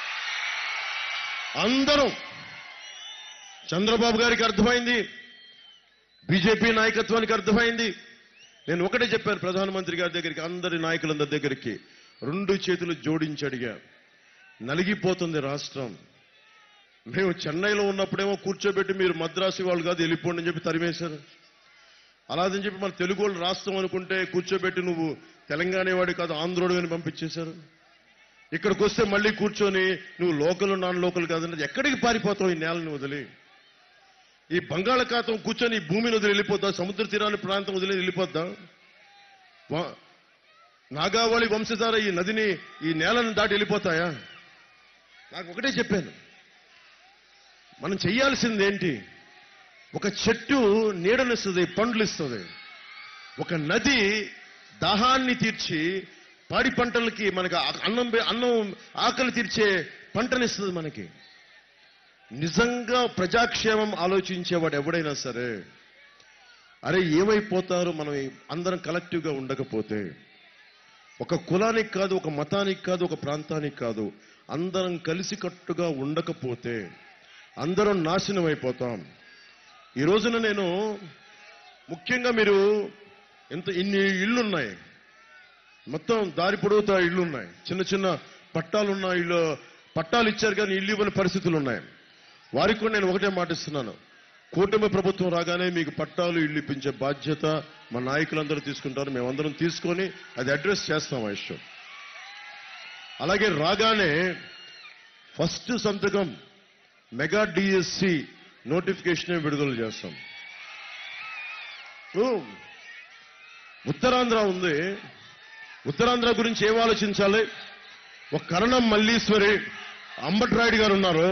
A: అందరం చంద్రబాబు గారికి అర్థమైంది, బీజేపీ నాయకత్వానికి అర్థమైంది. నేను ఒకటే చెప్పాను ప్రధానమంత్రి గారి దగ్గరికి, అందరి నాయకులందరి దగ్గరికి 2 చేతులు జోడించి అడిగా. నలిగిపోతుంది రాష్ట్రం. మేము చెన్నైలో ఉన్నప్పుడేమో కూర్చోబెట్టి మీరు మద్రాసు వాళ్ళు కాదు వెళ్ళిపోండి అని చెప్పి తరిమేశారు. అలాదని చెప్పి మన తెలుగు వాళ్ళు రాష్ట్రం అనుకుంటే కూర్చోబెట్టి నువ్వు తెలంగాణ వాడి కాదు ఆంధ్రోడు అని పంపించేశారు. ఇక్కడికి వస్తే మళ్ళీ కూర్చొని నువ్వు లోకల్ నాన్ లోకల్ కాదన్నది ఎక్కడికి పారిపోతావు? ఈ నేలని వదిలి, ఈ బంగాళాఖాతం కూర్చొని ఈ భూమిని వదిలి వెళ్ళిపోద్దా? సముద్ర తీరాన్ని ప్రాంతం వదిలి వెళ్ళిపోద్దా? నాగావళి వంశధార ఈ నదిని ఈ నేలను దాటి వెళ్ళిపోతాయా? నాకు ఒకటే చెప్పాను, మనం చెయ్యాల్సింది ఏంటి? ఒక చెట్టు నీడనిస్తుంది, పండ్లు ఇస్తుంది. ఒక నది దాహాన్ని తీర్చి పాడి పంటలకి మనకి అన్నం ఆకలి తీర్చే పంటనిస్తుంది మనకి. నిజంగా ప్రజాక్షేమం ఆలోచించేవాడు ఎవడైనా సరే, అరే ఏమైపోతారు మనం అందరం కలెక్టివ్గా ఉండకపోతే? ఒక కులానికి కాదు, ఒక మతానికి కాదు, ఒక ప్రాంతానికి కాదు, అందరం కలిసికట్టుగా ఉండకపోతే అందరం నాశనం అయిపోతాం. ఈ రోజున నేను ముఖ్యంగా మీరు ఇన్ని ఇళ్లున్నాయి, మొత్తం దారి పొడవుతా ఇళ్లున్నాయి, చిన్న చిన్న పట్టాలున్న ఇళ్ళు, పట్టాలు ఇచ్చారు కానీ ఇల్లు ఇవ్వని పరిస్థితులు ఉన్నాయి. వారికి కూడా నేను ఒకటే మాటిస్తున్నాను, కూటమి ప్రభుత్వం రాగానే మీకు పట్టాలు ఇల్లు ఇప్పించే బాధ్యత మా నాయకులందరూ తీసుకుంటారు. మేమందరం తీసుకొని అది అడ్రస్ చేస్తాం ఆ ఇష్యూ. అలాగే రాగానే ఫస్ట్ సంతకం మెగా డిఎస్సి నోటిఫికేషన్ విడుదల చేస్తాం. ఉత్తరాంధ్ర ఉంది, ఉత్తరాంధ్ర గురించి ఏం ఆలోచించాలి? ఒక కరణం మల్లీశ్వరి, అంబట్రాయుడు గారు ఉన్నారు,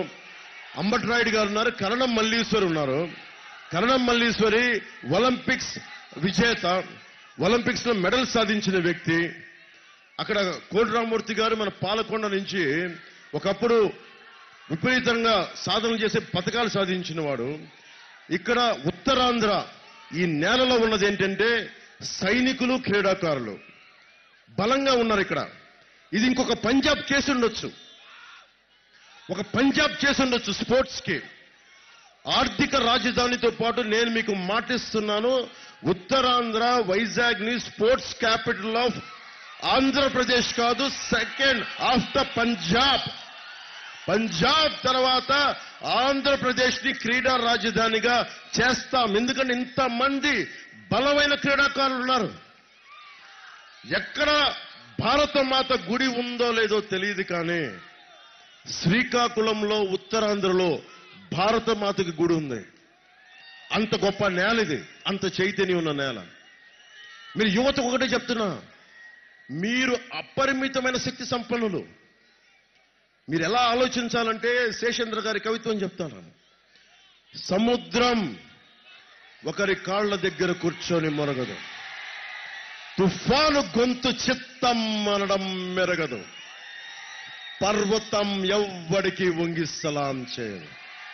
A: కరణం మల్లీశ్వరి ఉన్నారు. కరణం మల్లీశ్వరి ఒలింపిక్స్ విజేత, ఒలింపిక్స్ లో మెడల్ సాధించిన వ్యక్తి. అక్కడ కోటిరామూర్తి గారు మన పాలకొండ నుంచి ఒకప్పుడు విపరీతంగా సాధనలు చేసే పథకాలు సాధించిన వాడు. ఇక్కడ ఉత్తరాంధ్ర ఈ నేలలో ఉన్నది ఏంటంటే సైనికులు, క్రీడాకారులు బలంగా ఉన్నారు ఇక్కడ. ఇది ఇంకొక పంజాబ్ కేసు ఉండొచ్చు, ఒక పంజాబ్ చేసి ఉండొచ్చు స్పోర్ట్స్ కి. ఆర్థిక రాజధానితో పాటు నేను మీకు మాటిస్తున్నాను, ఉత్తరాంధ్ర వైజాగ్ ని స్పోర్ట్స్ క్యాపిటల్ ఆఫ్ ఆంధ్రప్రదేశ్ కాదు, సెకండ్ ఆఫ్టర్ పంజాబ్. పంజాబ్ తర్వాత ఆంధ్రప్రదేశ్ ని క్రీడా రాజధానిగా చేస్తాం. ఎందుకంటే ఇంతమంది బలమైన క్రీడాకారులు ఉన్నారు. ఎక్కడ భారతమాత గుడి ఉందో లేదో తెలియదు కానీ శ్రీకాకుళంలో, ఉత్తరాంధ్రలో భారతమాతకి గుడి ఉంది. అంత గొప్ప నేల ఇది, అంత చైతన్యం ఉన్న నేల. మీరు యువతకు ఒకటే చెప్తున్నా, మీరు అపరిమితమైన శక్తి సంపన్నులు. మీరు ఎలా ఆలోచించాలంటే శేషేంద్ర గారి కవిత్వం చెప్తాను. సముద్రం ఒకరి కాళ్ల దగ్గర కూర్చొని మొరగదు, తుఫాను గొంతు చిత్తం అనడం మెరగదు, పర్వతం ఎవ్వడికి వంగి సలాం చేయదు.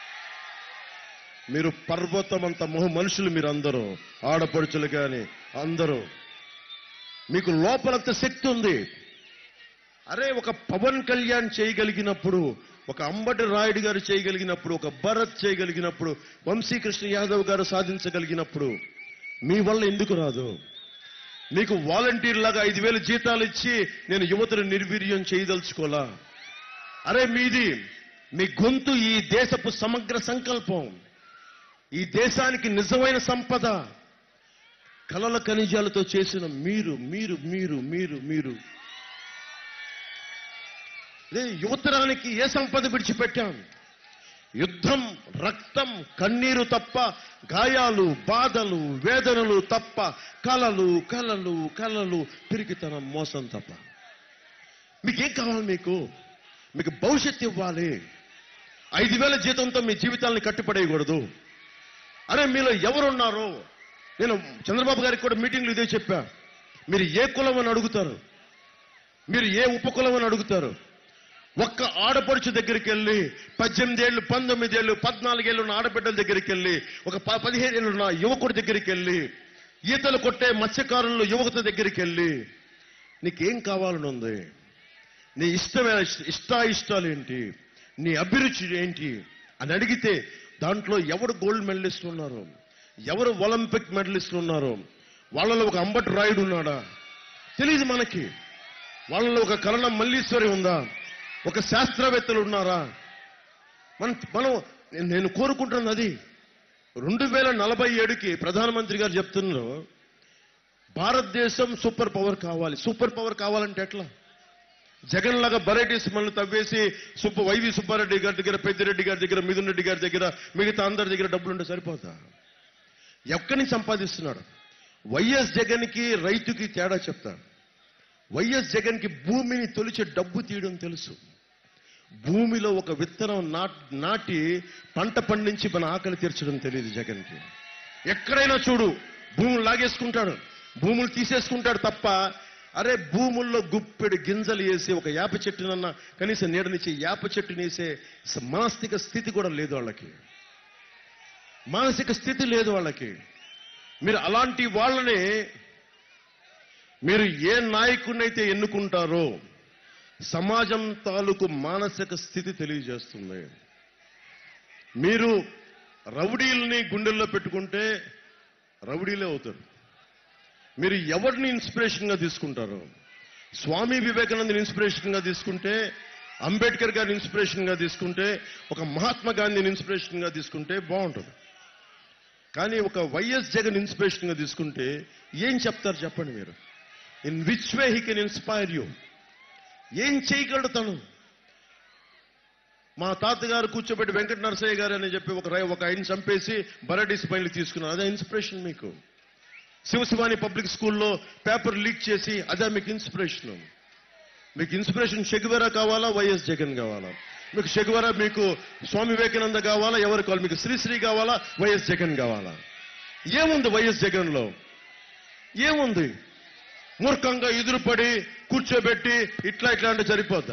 A: మీరు పర్వతం అంత మనుషులు, మీరు అందరూ ఆడపడుచులు కానీ అందరూ, మీకు లోపలంత శక్తి ఉంది. అరే ఒక పవన్ కళ్యాణ్ చేయగలిగినప్పుడు, ఒక అంబటి రాయుడు గారు చేయగలిగినప్పుడు, ఒక భరత్ చేయగలిగినప్పుడు, వంశీకృష్ణ యాదవ్ గారు సాధించగలిగినప్పుడు మీ వల్ల ఎందుకు రాదు? మీకు వాలంటీర్ లాగా 5,000 జీతాలు ఇచ్చి నేను యువతను నిర్వీర్యం చేయదలుచుకోలా. అరే మీ గొంతు ఈ దేశపు సమగ్ర సంకల్పం, ఈ దేశానికి నిజమైన సంపద, కలల ఖనిజాలతో చేసిన మీరు మీరు మీరు మీరు మీరు యువతరానికి ఏ సంపద విడిచిపెట్టాం? యుద్ధం, రక్తం, కన్నీరు తప్ప, గాయాలు, బాధలు, వేదనలు తప్ప, కలలు కలలు కలలు, పిరికితనం, మోసం తప్ప. మీకేం కావాలి? మీకు భవిష్యత్తు ఇవ్వాలి. 5,000 జీతంతో మీ జీవితాలను కట్టుపడేయకూడదు. అరే మీలో ఎవరున్నారో, నేను చంద్రబాబు గారికి కూడా మీటింగ్లు ఇదే చెప్పా. మీరు ఏ కులం అని అడుగుతారు, మీరు ఏ ఉపకులం అని అడుగుతారు. ఒక్క ఆడపడుచు దగ్గరికి వెళ్ళి 18 ఏళ్ళు, 19 ఏళ్ళు, 14 ఏళ్ళు ఉన్న ఆడబిడ్డల దగ్గరికి వెళ్ళి, ఒక 15 ఏళ్ళు ఉన్న యువకుడి దగ్గరికి వెళ్ళి, ఈతలు కొట్టే మత్స్యకారులు యువత దగ్గరికి వెళ్ళి, నీకేం కావాలని ఉంది, నీ ఇష్టాయిష్టాలు ఏంటి, నీ అభిరుచి ఏంటి అని అడిగితే దాంట్లో ఎవరు గోల్డ్ మెడలిస్టులు ఉన్నారు, ఎవరు ఒలింపిక్ మెడలిస్టులు ఉన్నారు, వాళ్ళలో ఒక అంబటి రాయుడు ఉన్నాడా తెలియదు మనకి. వాళ్ళలో ఒక కరణం మల్లీశ్వరి ఉందా, ఒక శాస్త్రవేత్తలు ఉన్నారా? నేను కోరుకుంటున్నది అది. 2047కి ప్రధానమంత్రి గారు చెప్తున్నారు భారతదేశం సూపర్ పవర్ కావాలి. సూపర్ పవర్ కావాలంటే ఎట్లా? జగన్ లాగా వెరైటీస్ మనల్ని తవ్వేసి వైవి సుబ్బారెడ్డి గారి దగ్గర, పెద్దిరెడ్డి గారి దగ్గర, మిథున్ రెడ్డి గారి దగ్గర, మిగతా అందరి దగ్గర డబ్బులుంటే సరిపోతా? ఎక్కడి నుంచి సంపాదిస్తున్నాడు? వైఎస్ జగన్కి రైతుకి తేడా చెప్తా. వైఎస్ జగన్కి భూమిని తొలిచే డబ్బు తీయడం తెలుసు. భూమిలో ఒక విత్తనం నాటి పంట పండించి మన ఆకలి తీర్చడం తెలియదు జగన్కి. ఎక్కడైనా చూడు భూములు లాగేసుకుంటాడు, భూములు తీసేసుకుంటాడు తప్ప, అరే భూముల్లో గుప్పెడు గింజలు వేసి ఒక యాప చెట్టునన్నా కనీసం నీడనిచ్చి యాప చెట్టుని వేసే మానసిక స్థితి కూడా లేదు వాళ్ళకి. మానసిక స్థితి లేదు వాళ్ళకి. మీరు అలాంటి వాళ్ళని మీరు ఏ నాయకుడినైతే ఎన్నుకుంటారో సమాజం తాలూకు మానసిక స్థితి తెలియజేస్తుంది. మీరు రౌడీల్ని గుండెల్లో పెట్టుకుంటే రౌడీలే అవుతారు. మీరు ఎవరిని ఇన్స్పిరేషన్గా తీసుకుంటారు? స్వామి వివేకానందని ఇన్స్పిరేషన్గా తీసుకుంటే, అంబేద్కర్ గారిని ఇన్స్పిరేషన్గా తీసుకుంటే, ఒక మహాత్మా గాంధీని ఇన్స్పిరేషన్గా తీసుకుంటే బాగుంటుంది. కానీ ఒక వైఎస్ జగన్ ఇన్స్పిరేషన్గా తీసుకుంటే ఏం చెప్తారు చెప్పండి మీరు? In which way he can inspire you? ఏం చేయగలడు తను? మా తాతగారు కూర్చోబెట్టి వెంకట నరసయ్య గారు అని చెప్పి ఒక ఆయన చంపేసి బరడీస్ పైలు తీసుకున్నారు. అదే ఇన్స్పిరేషన్ మీకు? శివశివాని పబ్లిక్ స్కూల్లో పేపర్ లీక్ చేసి అదే మీకు ఇన్స్పిరేషన్? మీకు ఇన్స్పిరేషన్ షెగువేరా కావాలా, వైఎస్ జగన్ కావాలా? మీకు షెగువేరా, మీకు స్వామి వివేకానంద కావాలా, ఎవరు కావాలి? మీకు శ్రీశ్రీ కావాలా, వైఎస్ జగన్ కావాలా? ఏముంది వైఎస్ జగన్ లో? ఏముంది? మూర్ఖంగా ఎదురుపడి కూర్చోబెట్టి ఇట్లా అంటే సరిపోతా?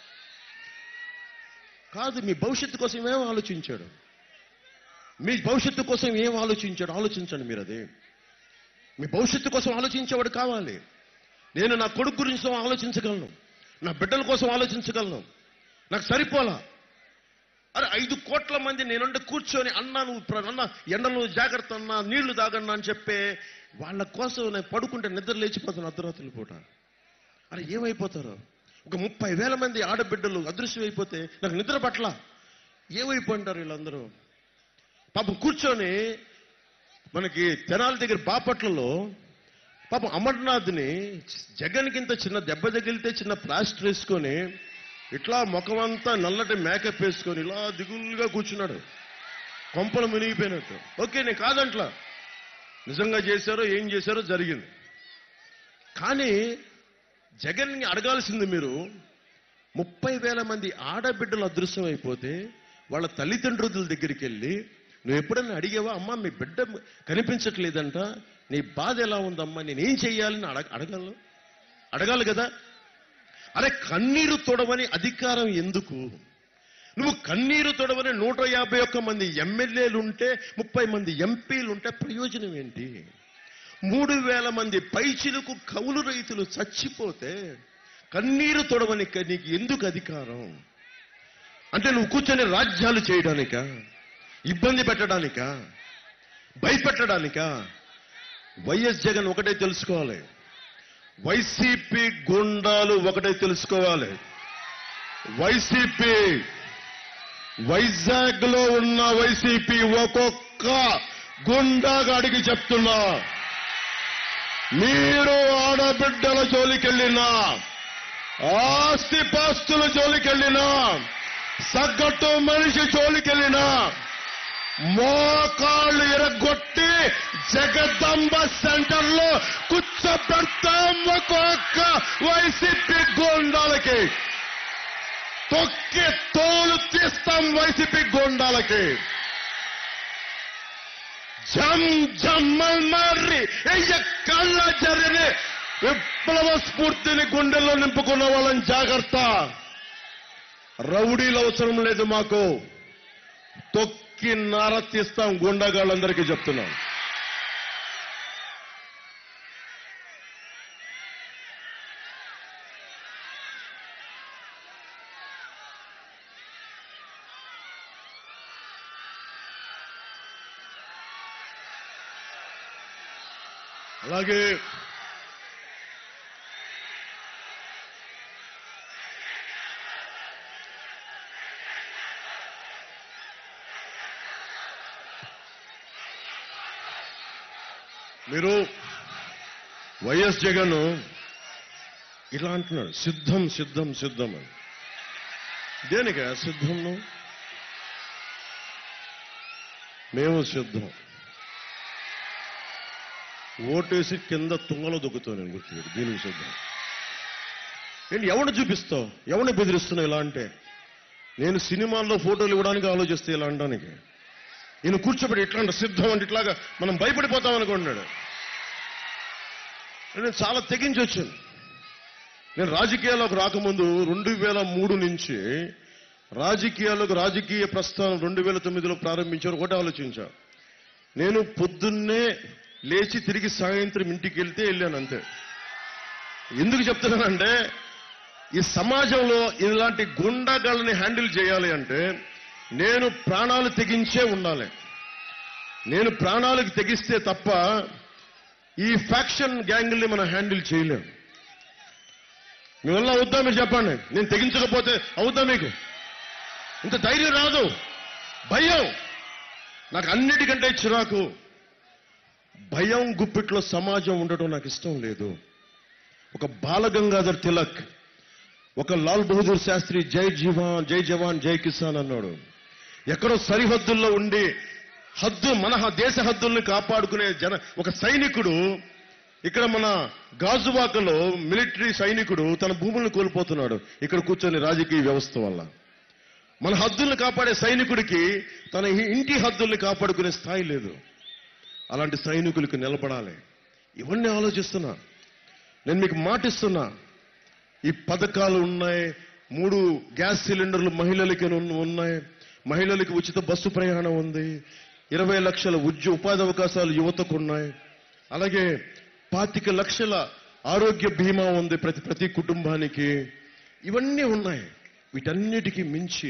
A: కాదు. మీ భవిష్యత్తు కోసం ఏం ఆలోచించాడు? మీ భవిష్యత్తు కోసం ఏం ఆలోచించాడు? ఆలోచించండి మీరు. అది మీ భవిష్యత్తు కోసం ఆలోచించేవాడు కావాలి. నేను నా కొడుకు గురించి ఆలోచించగలను, నా బిడ్డల కోసం ఆలోచించగలను. నాకు సరిపోలా. అరే 5 కోట్ల మంది నేనుండి కూర్చొని అన్నా నువ్వు ఎండలు జాగ్రత్త అన్నా, నీళ్లు తాగన్నా అని చెప్పే వాళ్ళ కోసం నేను పడుకుంటే నిద్ర లేచిపోతాను అర్ధరాత్రుల పూట. అరే ఏమైపోతారు? ఒక 30,000 మంది ఆడబిడ్డలు అదృశ్యం అయిపోతే నాకు నిద్ర పట్ల ఏమైపోయింటారు వీళ్ళందరూ? పాపం కూర్చొని మనకి తెనాలి దగ్గర బాపట్లలో పాపం అమర్నాథ్ని జగన్కింత చిన్న దెబ్బ తగిలితే చిన్న ప్లాస్టర్ వేసుకొని ఇట్లా ముఖమంతా నల్లటి మేకప్ వేసుకొని ఇలా దిగులుగా కూర్చున్నాడు, కొంపలు మునిగిపోయినట్టు. ఓకే, నేను కాదంట్లా, నిజంగా చేశారో ఏం చేశారో జరిగింది. కానీ జగన్ని అడగాల్సింది మీరు, 30,000 మంది ఆడబిడ్డలు అదృశ్యం అయిపోతే వాళ్ళ తల్లిదండ్రుల దగ్గరికి వెళ్ళి నువ్వు ఎప్పుడన్నా అడిగావా? అమ్మా మీ బిడ్డ కనిపించట్లేదంట, నీ బాధ ఎలా ఉందమ్మా, నేనేం చెయ్యాలని అడగాలి కదా? అరే కన్నీరు తొడవని అధికారం ఎందుకు? నువ్వు కన్నీరు తొడవని 151 మంది ఎమ్మెల్యేలుంటే, 30 మంది ఎంపీలుంటే ప్రయోజనం ఏంటి? 3,000 మంది పైచిలకు కౌలు రైతులు చచ్చిపోతే కన్నీరు తొడవని నీకు ఎందుకు అధికారం? అంటే నువ్వు కూర్చొని రాజ్యాలు చేయడానికా? ఇబ్బంది పెట్టడానికా? భయపెట్టడానికా? వైఎస్ జగన్ ఒకటే తెలుసుకోవాలి, వైసీపీ గుండాలు ఒకటే తెలుసుకోవాలి. వైసీపీ వైజాగ్ లో ఉన్న వైసీపీ ఒక్కొక్క గుండాగాడికి చెప్తున్నా, మీరు ఆడబిడ్డల జోలికెళ్ళినా, ఆస్తిపాస్తుల జోలికెళ్ళినా, సగటు మనిషి జోలికెళ్ళినా మోకాళ్ళు ఎరగొట్టి జగదంబ సెంటర్ లో కూర్చోబెడతాం ఒక్కొక్క వైసీపీ గోండాలకి, తొక్కి తోలు తీస్తాం వైసీపీ గోండాలకి. జమ్ జమ్మల్ మర్రి కళ్ళ జరిని విప్లవ స్ఫూర్తిని గుండెల్లో నింపుకున్న వాళ్ళని జాగ్రత్త. రౌడీలు అవసరం లేదు మాకు, తొక్కి నార తీస్తాం గుండాగాళ్ళందరికీ చెప్తున్నాం. అలాగే మీరు వైఎస్ జగన్ ఇలా అంటున్నాడు, సిద్ధం సిద్ధం సిద్ధం అని. దేనికా సిద్ధం? మేము సిద్ధం. ఓటేసి కింద తుంగలో దొక్కుతావు నేను గుర్తుపెట్టి, దీనికి సిద్ధం. ఏంటి ఎవరిని చూపిస్తావు, ఎవరిని బెదిరిస్తున్నావు ఇలా అంటే? నేను సినిమాల్లో ఫోటోలు ఇవ్వడానికి ఆలోచిస్తే ఇలా అనడానికి, ఈయన కూర్చోబెట్టి ఇట్లా అంటే సిద్ధం అంటే ఇట్లాగా మనం భయపడిపోతాం అనుకుంటున్నాడు. నేను చాలా తెగించి వచ్చాను. నేను రాజకీయాల్లోకి రాకముందు 2003 నుంచి రాజకీయ ప్రస్థానం 2009లో ప్రారంభించారు. ఒకటే ఆలోచించా, నేను పొద్దున్నే లేచి తిరిగి సాయంత్రం ఇంటికి వెళ్ళాను అంతే. ఎందుకు చెప్తున్నానంటే, ఈ సమాజంలో ఇలాంటి గుండాగాళ్ళని హ్యాండిల్ చేయాలి అంటే నేను ప్రాణాలు తెగించే ఉండాలి. నేను ప్రాణాలకు తెగిస్తే తప్ప ఈ ఫ్యాక్షన్ గ్యాంగుల్ని మనం హ్యాండిల్ చేయలేం. మీ వల్ల అవుద్దా మీరు చెప్పండి? నేను తెగించకపోతే అవుద్దా మీకు? ఇంత ధైర్యం రాదు. భయం, నాకు అన్నిటికంటే చిరాకు. భయం గుప్పిట్లో సమాజం ఉండటం నాకు ఇష్టం లేదు. ఒక బాలగంగాధర్ తిలక్, ఒక లాల్ బహదూర్ శాస్త్రి జై జవాన్ జై కిసాన్ అన్నాడు. ఎక్కడో సరిహద్దుల్లో ఉండి మన దేశ హద్దుల్ని కాపాడుకునే ఒక సైనికుడు ఇక్కడ మన గాజువాకలో మిలిటరీ సైనికుడు తన భూములను కోల్పోతున్నాడు ఇక్కడ కూర్చొని రాజకీయ వ్యవస్థ వల్ల. మన హద్దుల్ని కాపాడే సైనికుడికి తన ఇంటి హద్దుల్ని కాపాడుకునే స్థాయి లేదు. అలాంటి సైనికులకు నిలబడాలి. ఇవన్నీ ఆలోచిస్తున్నా. నేను మీకు మాటిస్తున్నా, ఈ పథకాలు ఉన్నాయి. 3 గ్యాస్ సిలిండర్లు మహిళలకి ఉన్నాయి. మహిళలకి ఉచిత బస్సు ప్రయాణం ఉంది. 20 లక్షల ఉపాధి అవకాశాలు యువతకు ఉన్నాయి. అలాగే 25 లక్షల ఆరోగ్య బీమా ఉంది ప్రతి కుటుంబానికి. ఇవన్నీ ఉన్నాయి. వీటన్నిటికీ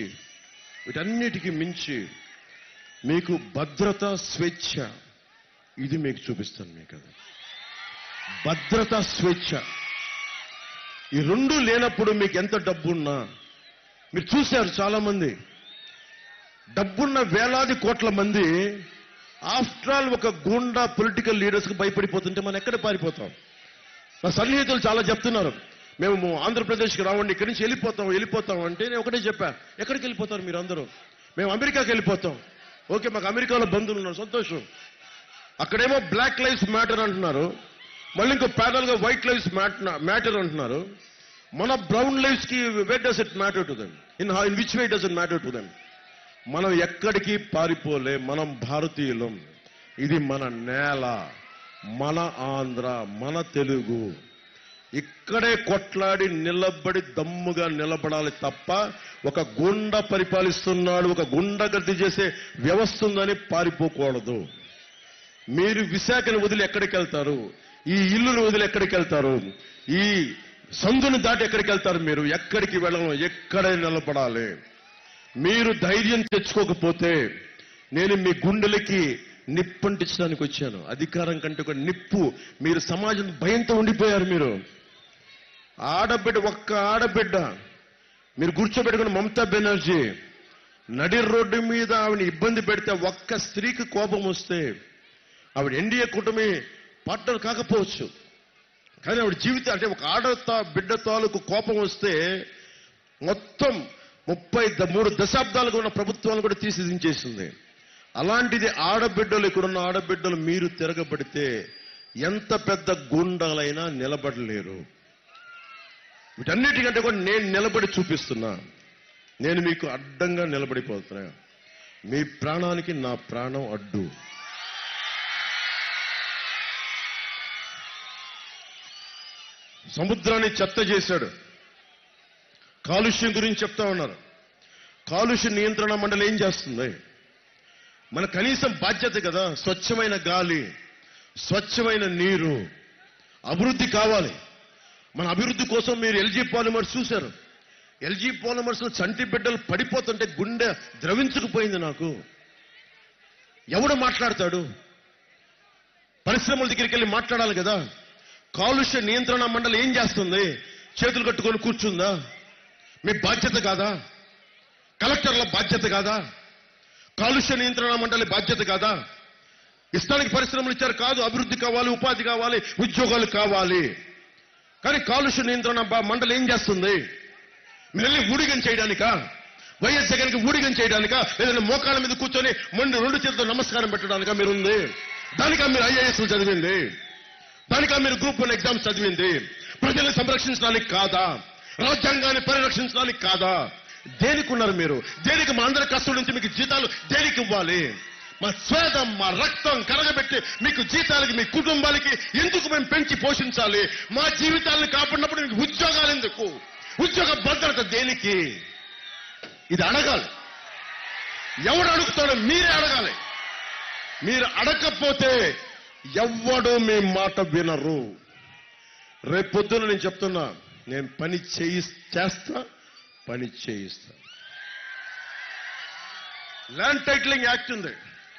A: మించి మీకు భద్రత, స్వేచ్ఛ, ఇది మీకు చూపిస్తాను. మీకు అది భద్రత, స్వేచ్ఛ, ఈ 2 లేనప్పుడు మీకు ఎంత డబ్బున్నా, మీరు చూశారు చాలా మంది డబ్బున్న వేలాది కోట్ల మంది ఆఫ్టర్ ఆల్ ఒక గూండా పొలిటికల్ లీడర్స్కి భయపడిపోతుంటే మనం ఎక్కడ పారిపోతాం? నా సన్నిహితులు చాలా చెప్తున్నారు, మేము ఆంధ్రప్రదేశ్కి రావండి, ఇక్కడి నుంచి వెళ్ళిపోతాం అంటే నేను ఒకటే చెప్పా, ఎక్కడికి వెళ్ళిపోతారు మీరు అందరూ? మేము అమెరికాకి వెళ్ళిపోతాం. ఓకే, మాకు అమెరికాలో బంధువులు ఉన్నారు, సంతోషం. అక్కడేమో బ్లాక్ లైవ్స్ మ్యాటర్ అంటున్నారు, మళ్ళీ ఇంకో ప్యానల్ గా వైట్ లైవ్స్ మ్యాటర్ అంటున్నారు. మన బ్రౌన్ లైవ్స్ కి where does it matter to them? In which way does it matter to them? మనం ఎక్కడికి పారిపోలే, మనం భారతీయులం. ఇది మన నేల, మన ఆంధ్ర, మన తెలుగు. ఇక్కడే కొట్లాడి నిలబడి దమ్ముగా నిలబడాలి తప్ప ఒక గుండ పరిపాలిస్తున్నాడు, ఒక గుండగద్ది చేసే వ్యవస్థ ఉందని పారిపోకూడదు. మీరు విశాఖను వదిలి ఎక్కడికి వెళ్తారు? ఈ ఇల్లును వదిలి ఎక్కడికి వెళ్తారు? ఈ సందుని దాటి ఎక్కడికి వెళ్తారు? మీరు ఎక్కడికి వెళ్ళను, ఎక్కడే నిలబడాలి. మీరు ధైర్యం తెచ్చుకోకపోతే నేను మీ గుండెలకి నిప్పంటించడానికి వచ్చాను. అధికారం కంటే ఒక నిప్పు. మీరు సమాజం భయంతో ఉండిపోయారు. మీరు ఒక్క ఆడబిడ్డ మీరు కూర్చోబెట్టుకున్న మమతా బెనర్జీ నడి రోడ్డు మీద ఆవిడ ఇబ్బంది పెడితే ఒక్క స్త్రీకి కోపం వస్తే, ఆవిడ ఎన్డీఏ కూటమి పార్ట్నర్ కాకపోవచ్చు, కానీ ఆవిడ జీవితం అంటే ఒక బిడ్డ తాలూకు కోపం వస్తే 33 దశాబ్దాలుగా ఉన్న ప్రభుత్వాలు కూడా తీసిదించేసింది. అలాంటిది ఆడబిడ్డలు, ఇక్కడున్న ఆడబిడ్డలు మీరు తిరగబడితే ఎంత పెద్ద గుండాలైనా నిలబడలేరు. వీటన్నిటికంటే కూడా నేను నిలబడి చూపిస్తున్నా. నేను మీకు అడ్డంగా నిలబడిపోతున్నా. మీ ప్రాణానికి నా ప్రాణం అడ్డు. సముద్రాన్ని చెత్త చేశాడు. కాలుష్యం గురించి చెప్తా ఉన్నారు. కాలుష్య నియంత్రణ మండలి ఏం చేస్తుంది? మన కనీసం బాధ్యత కదా. స్వచ్ఛమైన గాలి, స్వచ్ఛమైన నీరు, అభివృద్ధి కావాలి. మన అభివృద్ధి కోసం మీరు ఎల్జీ పాలిమర్స్ చూశారు. ఎల్జీ పాలిమర్స్ లో చంటి బిడ్డలు పడిపోతుంటే గుండె ద్రవించుకుపోయింది నాకు. ఎవడు మాట్లాడతాడు? పరిశ్రమల దగ్గరికి వెళ్ళి మాట్లాడాలి కదా. కాలుష్య నియంత్రణ మండలి ఏం చేస్తుంది? చేతులు కట్టుకొని కూర్చుందా? మీ బాధ్యత కాదా? కలెక్టర్ల బాధ్యత కాదా? కాలుష్య నియంత్రణ మండలి బాధ్యత కాదా? ఇష్టానికి పరిశ్రమలు ఇచ్చారు కాదు. అభివృద్ధి కావాలి, ఉపాధి కావాలి, ఉద్యోగాలు కావాలి. కానీ కాలుష్య నియంత్రణ మండలి ఏం చేస్తుంది? మీరు వెళ్ళి ఊడిగం చేయడానికా? వైఎస్ జగన్కి ఊడిగం చేయడానికా? లేదంటే మోకాళ్ళ మీద కూర్చొని రెండు చేతులతో నమస్కారం పెట్టడానికా మీరుంది? దానికా మీరు ఐఏఎస్లు చదివింది? దానికా మీరు గ్రూప్ 1 ఎగ్జామ్స్ చదివింది? ప్రజల్ని సంరక్షించడానికి కాదా? రాజ్యాంగాన్ని పరిరక్షించడానికి కాదా? దేనికి ఉన్నారు మీరు? దేనికి మా అందరి కష్టం నుంచి మీకు జీతాలు దేనికి ఇవ్వాలి? మా స్వేదం, మా రక్తం కరగబెట్టి మీకు జీతాలకి, మీ కుటుంబాలకి ఎందుకు మేము పెంచి పోషించాలి? మా జీవితాలను కాపాడినప్పుడు మీకు ఉద్యోగాలు ఎందుకు? ఉద్యోగ భద్రత దేనికి? ఇది అడగాలి. ఎవడు అడుగుతాడో మీరే అడగాలి. మీరు అడగకపోతే ఎవ్వడూ మీ మాట వినరు. రేపొద్దున నేను చెప్తున్నా, నేను పని చేస్తా. ల్యాండ్ టైటిలింగ్ యాక్ట్ ఉంది.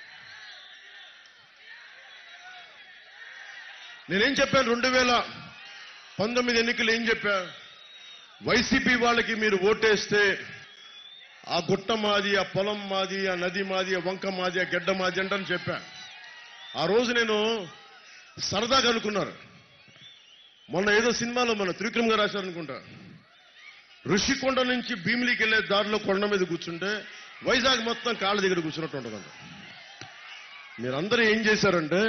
A: నేనేం చెప్పాను? 2019 ఎన్నికలు ఏం చెప్పా? వైసీపీ వాళ్ళకి మీరు ఓటేస్తే ఆ గుట్ట మాది, ఆ పొలం మాది, ఆ నది మాది, ఆ వంక మాది, ఆ గెడ్డ మాది అంటని చెప్పా. ఆ రోజు నేను సరదాగా అనుకున్నారు. మొన్న ఏదో సినిమాలో మన త్రివిక్రమ్ గారు రాశారనుకుంటా, ఋషికొండ నుంచి భీమిలికి వెళ్లే దారిలో కొండ మీద కూర్చుంటే వైజాగ్ మొత్తం కాళ్ళ దగ్గర కూర్చున్నట్టు ఉంటుందంట. మీరందరూ ఏం చేశారంటే,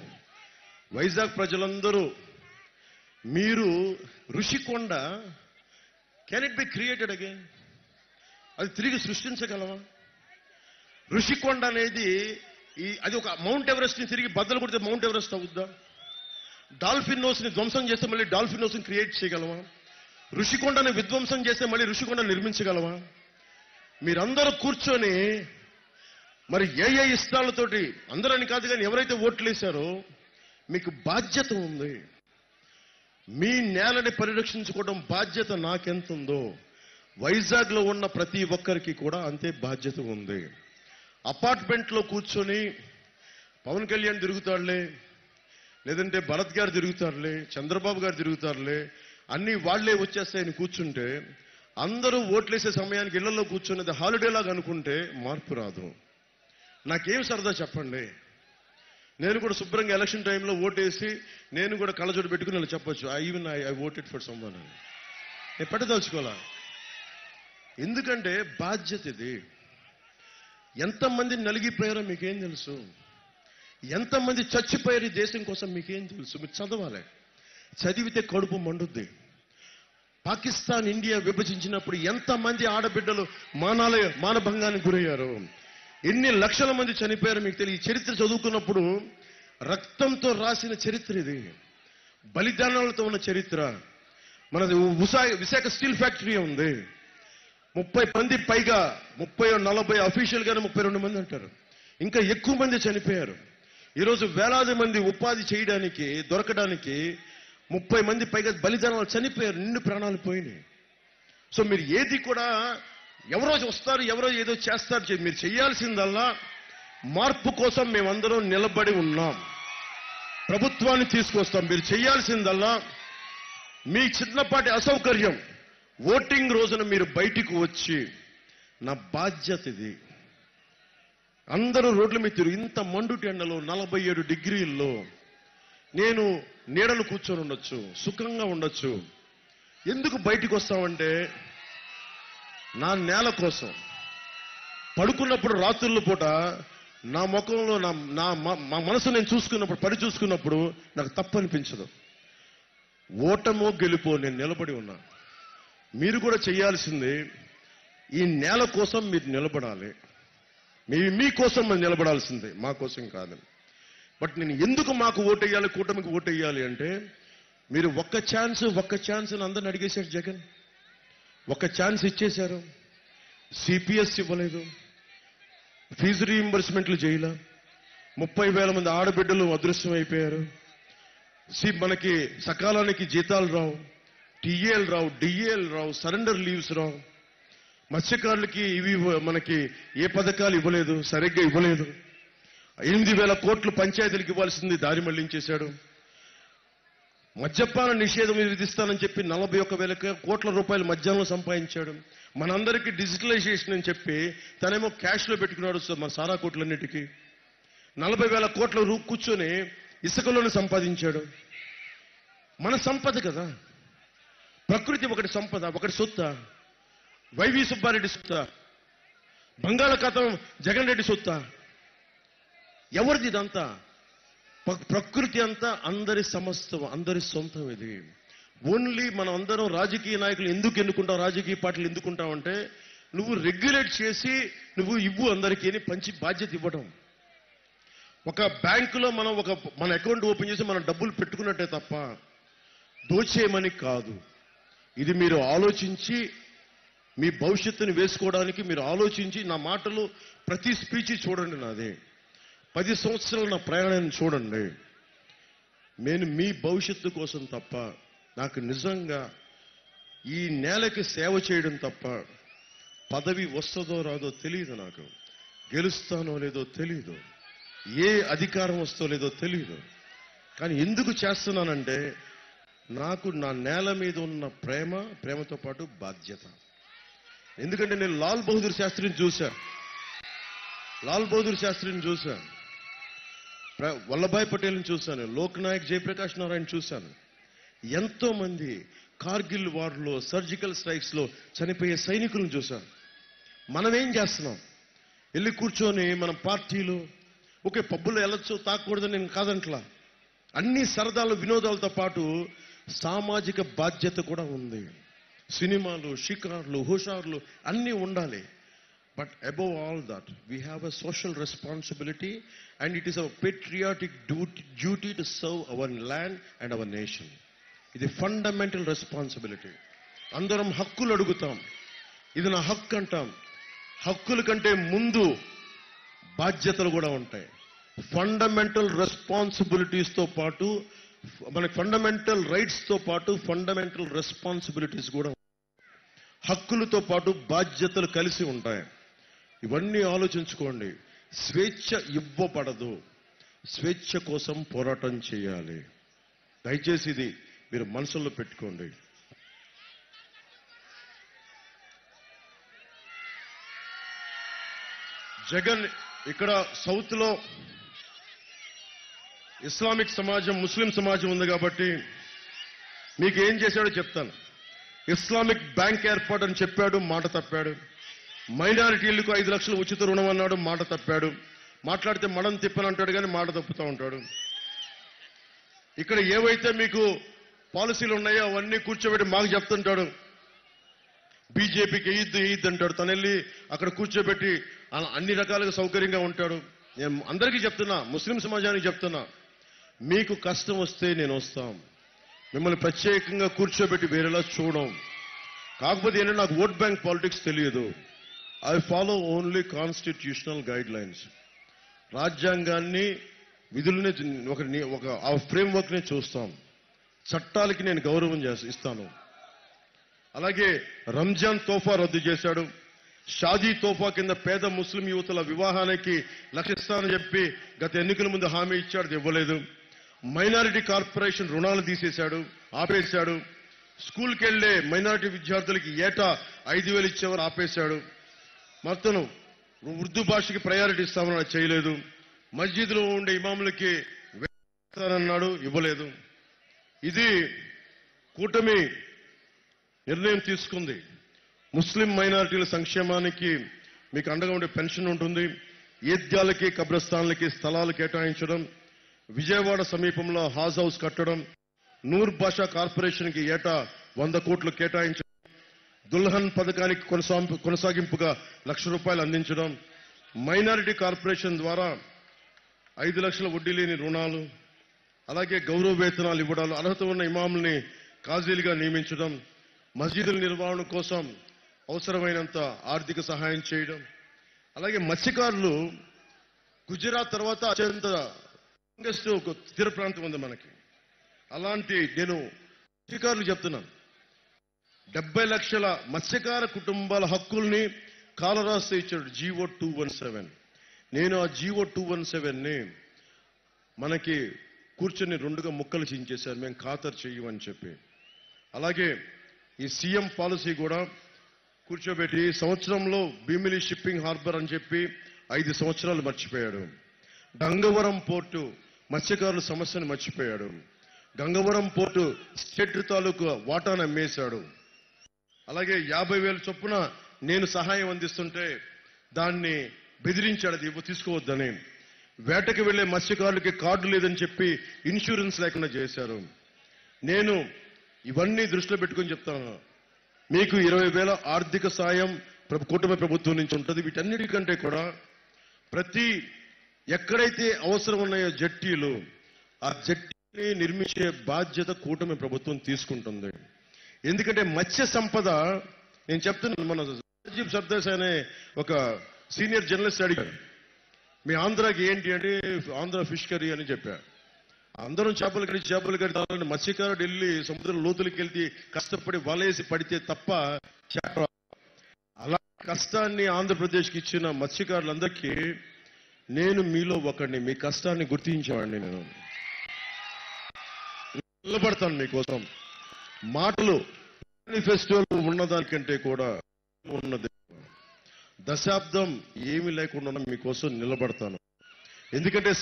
A: వైజాగ్ ప్రజలందరూ మీరు Rushikonda can it be created again? అది తిరిగి సృష్టించగలవా? ఋషికొండ అనేది అది ఒక మౌంట్ ఎవరెస్ట్ ని తిరిగి బద్దలు కొడితే మౌంట్ ఎవరెస్ట్ అవుద్దా? డాల్ఫిన్ నోస్ ని ధ్వంసం చేస్తే మళ్ళీ డాల్ఫిన్ నోస్ ని క్రియేట్ చేయగలవా? ఋషికొండని విధ్వంసం చేస్తే మళ్ళీ ఋషికొండ నిర్మించగలవా? మీరందరూ కూర్చొని మరి ఏ ఇష్టాలతోటి, అందరని కాదు కానీ ఎవరైతే ఓట్లు వేశారో మీకు బాధ్యత ఉంది. మీ నేలని పరిరక్షించుకోవడం బాధ్యత నాకెంత ఉందో వైజాగ్ లో ఉన్న ప్రతి ఒక్కరికి కూడా అంతే బాధ్యత ఉంది. అపార్ట్మెంట్ లో కూర్చొని పవన్ కళ్యాణ్ తిరుగుతాడులే, లేదంటే భరత్ గారు తిరుగుతారులే, చంద్రబాబు గారు తిరుగుతారులే, అన్ని వాళ్లే వచ్చేస్తాయని కూర్చుంటే, అందరూ ఓట్లేసే సమయానికి ఇళ్లలో కూర్చునేది హాలిడే లాగా అనుకుంటే మార్పు రాదు. నాకేం సరదా చెప్పండి? నేను కూడా శుభ్రంగా ఎలక్షన్ టైంలో ఓటేసి నేను కూడా కళ్ళజోడు పెట్టుకుని నేను చెప్పొచ్చు, ఐ ఓటెడ్ ఫర్ సమ్వన్ అని. నేను పెట్టదలుచుకోవాలా? ఎందుకంటే బాధ్యత ఇది. ఎంతమంది నలిగిపోయారో మీకేం తెలుసు? ఎంతమంది చచ్చిపోయారు ఈ దేశం కోసం మీకేం తెలుసు? మీరు చదవాలి. చదివితే కడుపు మండుద్ది. పాకిస్తాన్ ఇండియా విభజించినప్పుడు ఎంతమంది ఆడబిడ్డలు మానభంగానికి గురయ్యారు, ఎన్ని లక్షల మంది చనిపోయారు మీకు తెలియదు. ఈ చరిత్ర చదువుకున్నప్పుడు రక్తంతో రాసిన చరిత్ర ఇది, బలిదానాలతో ఉన్న చరిత్ర. మనది విశాఖ స్టీల్ ఫ్యాక్టరీ ఉంది. 30 మంది పైగా, 30-40 అఫీషియల్ గానే 32 మంది అంటారు, ఇంకా ఎక్కువ మంది చనిపోయారు. ఈరోజు వేలాది మంది ఉపాధి చేయడానికి దొరకడానికి 30 మంది పైగా బలిదానాలు చనిపోయారు, నిండు ప్రాణాలు పోయినాయి. సో మీరు ఏది కూడా ఎవరో వస్తారు, ఎవరో ఏదో చేస్తారు. మీరు చేయాల్సిందల్లా మార్పు కోసం మేమందరం నిలబడి ఉన్నాం, ప్రభుత్వాన్ని తీసుకొస్తాం. మీరు చేయాల్సిందల్లా మీ చిన్నపాటి అసౌకర్యం, ఓటింగ్ రోజున మీరు బయటికి వచ్చి, నా బాధ్యత ఇది. అందరూ రోడ్ల మీద తిరుగు, ఇంత మండుటి ఎండలో 47 డిగ్రీల్లో నేను నీడలు కూర్చొని ఉండొచ్చు, సుఖంగా ఉండొచ్చు. ఎందుకు బయటికి వస్తామంటే నా నేల కోసం పడుకున్నప్పుడు రాత్రుల పూట నా ముఖంలో నా మనసు నేను చూసుకున్నప్పుడు నాకు తప్పు అనిపించదు. ఓటమో గెలుపో నేను నిలబడి ఉన్నా. మీరు కూడా చేయాల్సింది ఈ నేల కోసం మీరు నిలబడాలి. మీకోసం మనం నిలబడాల్సిందే, మా కోసం కాదు. బట్ నేను ఎందుకు మాకు ఓటేయాలి, కూటమికి ఓటేయాలి అంటే, మీరు ఒక్క ఛాన్స్ అని అందరిని అడిగేశారు జగన్. ఒక్క ఛాన్స్ ఇచ్చేశారు. సిపిఎస్ ఇవ్వలేదు, ఫీజు రీయింబర్స్మెంట్లు చేయలే, 30,000 మంది ఆడబిడ్డలు అదృశ్యం అయిపోయారు. మనకి సకాలానికి జీతాలు రావు, టీఏలు రావు, డిఏలు రావు, సరెండర్ లీవ్స్ రావు. మత్స్యకారులకి ఇవి మనకి ఏ పథకాలు ఇవ్వలేదు, సరిగ్గా ఇవ్వలేదు. 8,000 కోట్లు పంచాయతీలకు ఇవ్వాల్సింది దారి మళ్లించేశాడు. మద్యపాన నిషేధం విధిస్తానని చెప్పి 41,000 కోట్ల రూపాయలు మద్యంలో సంపాదించాడు. మనందరికీ డిజిటలైజేషన్ అని చెప్పి తనేమో క్యాష్ లో పెట్టుకున్నాడు మన సారా కోట్లన్నిటికీ. 40,000 కోట్ల కూర్చొని ఇసుకలోనే సంపాదించాడు. మన సంపద కదా, ప్రకృతి ఒకటి సంపద, ఒకటి సొత్త. వైవి సుబ్బారెడ్డి సొత్త, బంగాళాఖాతం జగన్ రెడ్డి సొత్త. ఎవరిది ఇదంతా? ప్రకృతి అంతా అందరి సమస్తం, అందరి సొంతం. ఇది ఓన్లీ మనం అందరం రాజకీయ నాయకులు ఎందుకు ఎన్నుకుంటాం, రాజకీయ పార్టీలు ఎందుకుంటామంటే, నువ్వు రెగ్యులేట్ చేసి నువ్వు ఇవ్వు అందరికీ అని పంచి బాధ్యత ఇవ్వడం. ఒక బ్యాంకులో మనం మన అకౌంట్ ఓపెన్ చేసి మనం డబ్బులు పెట్టుకున్నట్టే తప్ప దోచేయమని కాదు. ఇది మీరు ఆలోచించి మీ భవిష్యత్తుని వేసుకోవడానికి మీరు ఆలోచించి, నా మాటలు ప్రతి స్పీచ్ చూడండి. నాది 10 సంవత్సరాలు నా ప్రయాణాన్ని చూడండి. నేను మీ భవిష్యత్తు కోసం తప్ప, నాకు నిజంగా ఈ నేలకి సేవ చేయడం తప్ప, పదవి వస్తుందో రాదో తెలియదు, నాకు గెలుస్తానో లేదో తెలియదు, ఏ అధికారం వస్తో లేదో తెలియదు. కానీ ఎందుకు చేస్తున్నానంటే, నాకు నా నేల మీద ఉన్న ప్రేమతో పాటు బాధ్యత. ఎందుకంటే నేను లాల్ బహదూర్ శాస్త్రిని చూశా, వల్లభాయ్ పటేల్ని చూశాను, లోక్ నాయక్ జయప్రకాష్ నారాయణ చూశాను. ఎంతో మంది కార్గిల్ వార్లో, సర్జికల్ స్ట్రైక్స్ లో చనిపోయే సైనికులను చూశాను. మనం ఏం చేస్తున్నాం? వెళ్ళి కూర్చొని మన పార్టీలు ఓకే పబ్బులో వెళ్ళొచ్చు, తాకూడదని నేను కాదంట్లా. అన్ని సరదాలు వినోదాలతో పాటు సామాజిక బాధ్యత కూడా ఉంది. సినిమాలు, షికార్లు, హుషార్లు అన్నీ ఉండాలి. But above all that, we have a social responsibility, and it is our patriotic duty to serve our land and our nation. ఇది ఫండమెంటల్ రెస్పాన్సిబిలిటీ. అందరం హక్కులు అడుగుతాం, ఇది నా హక్కు అంటాం. హక్కుల కంటే ముందు బాధ్యతలు కూడా ఉంటాయి. ఫండమెంటల్ రెస్పాన్సిబిలిటీస్తో పాటు, మనకి ఫండమెంటల్ రైట్స్తో పాటు ఫండమెంటల్ రెస్పాన్సిబిలిటీస్ కూడా, హక్కులతో పాటు బాధ్యతలు కలిసి ఉంటాయి. ఇవన్నీ ఆలోచించుకోండి. స్వేచ్ఛ ఇవ్వబడదు, స్వేచ్ఛ కోసం పోరాటం చేయాలి. దయచేసి ఇది మీరు మనసులో పెట్టుకోండి. జగన్ ఇక్కడ సౌత్ లో ఇస్లామిక్ సమాజం, ముస్లిం సమాజం ఉంది కాబట్టి మీకు ఏం చేశాడో చెప్తాను. ఇస్లామిక్ బ్యాంక్ ఏర్పాటు అని చెప్పాడు, మాట తప్పాడు. మైనారిటీలకు 5 లక్షలు ఉచిత రుణం అన్నాడు, మాట తప్పాడు. మాట్లాడితే మడం తిప్పనంటాడు కానీ మాట తప్పుతూ ఉంటాడు. ఇక్కడ ఏవైతే మీకు పాలసీలు ఉన్నాయో అవన్నీ కూర్చోబెట్టి మాకు చెప్తుంటాడు. బీజేపీకి ఎయ్యిద్దు అంటాడు. తను వెళ్ళి అక్కడ కూర్చోబెట్టి అన్ని రకాలుగా సౌకర్యంగా ఉంటాడు. నేను అందరికీ చెప్తున్నా, ముస్లిం సమాజానికి చెప్తున్నా, మీకు కష్టం వస్తే నేను వస్తాం. మిమ్మల్ని ప్రత్యేకంగా కూర్చోబెట్టి వేరేలా చూడం. కాకపోతే ఏంటంటే నాకు ఓట్ బ్యాంక్ పాలిటిక్స్ తెలియదు. I follow only constitutional guidelines. రాజ్యాంగాన్ని, విధుల్ని, ఒక ఆ ఫ్రేమ్వర్క్ ని చూస్తాం. చట్టాలకి నేను గౌరవం ఇస్తాను. అలాగే రంజాన్ తోఫా రద్దు చేశాడు. షాదీ తోఫా కింద పేద ముస్లిం యువతుల వివాహానికి లక్షిస్తానని చెప్పి గత ఎన్నికల ముందు హామీ ఇచ్చాడు, ఇవ్వలేదు. మైనారిటీ కార్పొరేషన్ రుణాలు తీసేశాడు, ఆపేశాడు. స్కూల్కి వెళ్లే మైనారిటీ విద్యార్థులకి ఏటా 5,000 ఇచ్చేవారు, ఆపేశాడు. మొత్తం ఉర్దూ భాషకి ప్రయారిటీ ఇస్తామని చేయలేదు. మస్జిద్లో ఉండే ఇమాములకి వేస్తానన్నాడు, ఇవ్వలేదు. ఇది కూటమి నిర్ణయం తీసుకుంది. ముస్లిం మైనారిటీల సంక్షేమానికి మీకు అండగా ఉండే పెన్షన్ ఉంటుంది. ఈద్గాలకి కబ్రస్థాన్లకి స్థలాలు కేటాయించడం, విజయవాడ సమీపంలో హౌస్ కట్టడం, నూర్ భాషా కార్పొరేషన్కి ఏటా 100 కోట్లు కేటాయించడం, దుల్హన్ పథకానికి కొనసాగింపుగా ₹1,00,000 అందించడం, మైనారిటీ కార్పొరేషన్ ద్వారా 5 లక్షల వడ్డీ లేని రుణాలు, అలాగే గౌరవ వేతనాలు ఇవ్వడాలు, అర్హత ఉన్న ఇమాముల్ని కాజీలుగా నియమించడం, మస్జిదుల నిర్వహణ కోసం అవసరమైనంత ఆర్థిక సహాయం చేయడం, అలాగే మత్స్యకారులు గుజరాత్ తర్వాత అత్యంత ఒక తీర ప్రాంతం ఉంది మనకి. అలాంటి నేను మత్స్యకారులు చెప్తున్నాను, 70 లక్షల మత్స్యకార కుటుంబాల హక్కుల్ని కాలరాస్తే ఇచ్చాడు జీవో 217. నేను ఆ జీవో 217ని మనకి కూర్చొని 2గా ముక్కలు చించేశారు, మేము ఖాతరు చెయ్యమని చెప్పి. అలాగే ఈ సీఎం పాలసీ కూడా కూర్చోబెట్టి సంవత్సరంలో భీమిలి షిప్పింగ్ హార్బర్ అని చెప్పి 5 సంవత్సరాలు మర్చిపోయాడు. గంగవరం పోర్టు మత్స్యకారుల సమస్యను మర్చిపోయాడు. గంగవరం పోర్టు స్టేట్ తాలూకు వాటాను అమ్మేశాడు. అలాగే 50,000 చొప్పున నేను సహాయం అందిస్తుంటే దాన్ని బెదిరించాడు, అది తీసుకోవద్దని. వేటకి వెళ్లే మత్స్యకారులకి కార్డు లేదని చెప్పి ఇన్సూరెన్స్ లేకుండా చేశారు. నేను ఇవన్నీ దృష్టిలో పెట్టుకుని చెప్తాను, మీకు 20,000 ఆర్థిక సాయం కూటమి ప్రభుత్వం నుంచి ఉంటుంది. వీటన్నిటికంటే కూడా ఎక్కడైతే అవసరం ఉన్నాయో జట్టీలు, ఆ జట్టీని నిర్మించే బాధ్యత కూటమి ప్రభుత్వం తీసుకుంటుంది. ఎందుకంటే మత్స్య సంపద, నేను చెప్తున్నాను, మన రాజీవ్ సర్దేశ్ అనే ఒక సీనియర్ జర్నలిస్ట్ అడిగారు, మీ ఆంధ్రాకి ఏంటి అంటే ఆంధ్ర ఫిష్ కర్రీ అని చెప్పారు. అందరం చేపలు కడి మత్స్యకారుడు వెళ్ళి సముద్రం లోతులకి వెళ్తే కష్టపడి వలేసి పడితే తప్ప చేప. అలా కష్టాన్ని ఆంధ్రప్రదేశ్కి ఇచ్చిన మత్స్యకారులందరికీ నేను మీలో ఒకడిని, మీ కష్టాన్ని గుర్తించేవాడిని. నేను నిలబడతాను మీకోసం. మాటలు మేనిఫెస్టోలో ఉన్నదానికంటే కూడా ఉన్నది, దశాబ్దం ఏమీ లేకుండా మీకోసం నిలబడతాను. ఎందుకంటే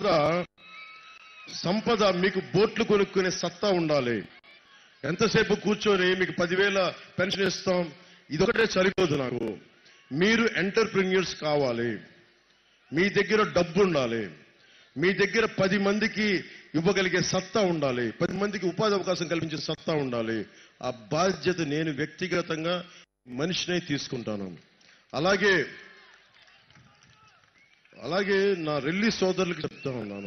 A: సంపద మీకు బోట్లు కొనుక్కునే సత్తా ఉండాలి. ఎంతసేపు కూర్చొని మీకు 10,000 పెన్షన్ ఇస్తాం, ఇదొకటే సరిపోదు నాకు. మీరు ఎంటర్ప్రెన్యూర్స్ కావాలి, మీ దగ్గర డబ్బు ఉండాలి, మీ దగ్గర 10 మందికి ఇవ్వగలిగే సత్తా ఉండాలి, 10 మందికి ఉపాధి అవకాశం కల్పించే సత్తా ఉండాలి. ఆ బాధ్యత నేను వ్యక్తిగతంగా మనిషినే తీసుకుంటాను. అలాగే నా రెల్లి సోదరులకు చెప్తా ఉన్నాను,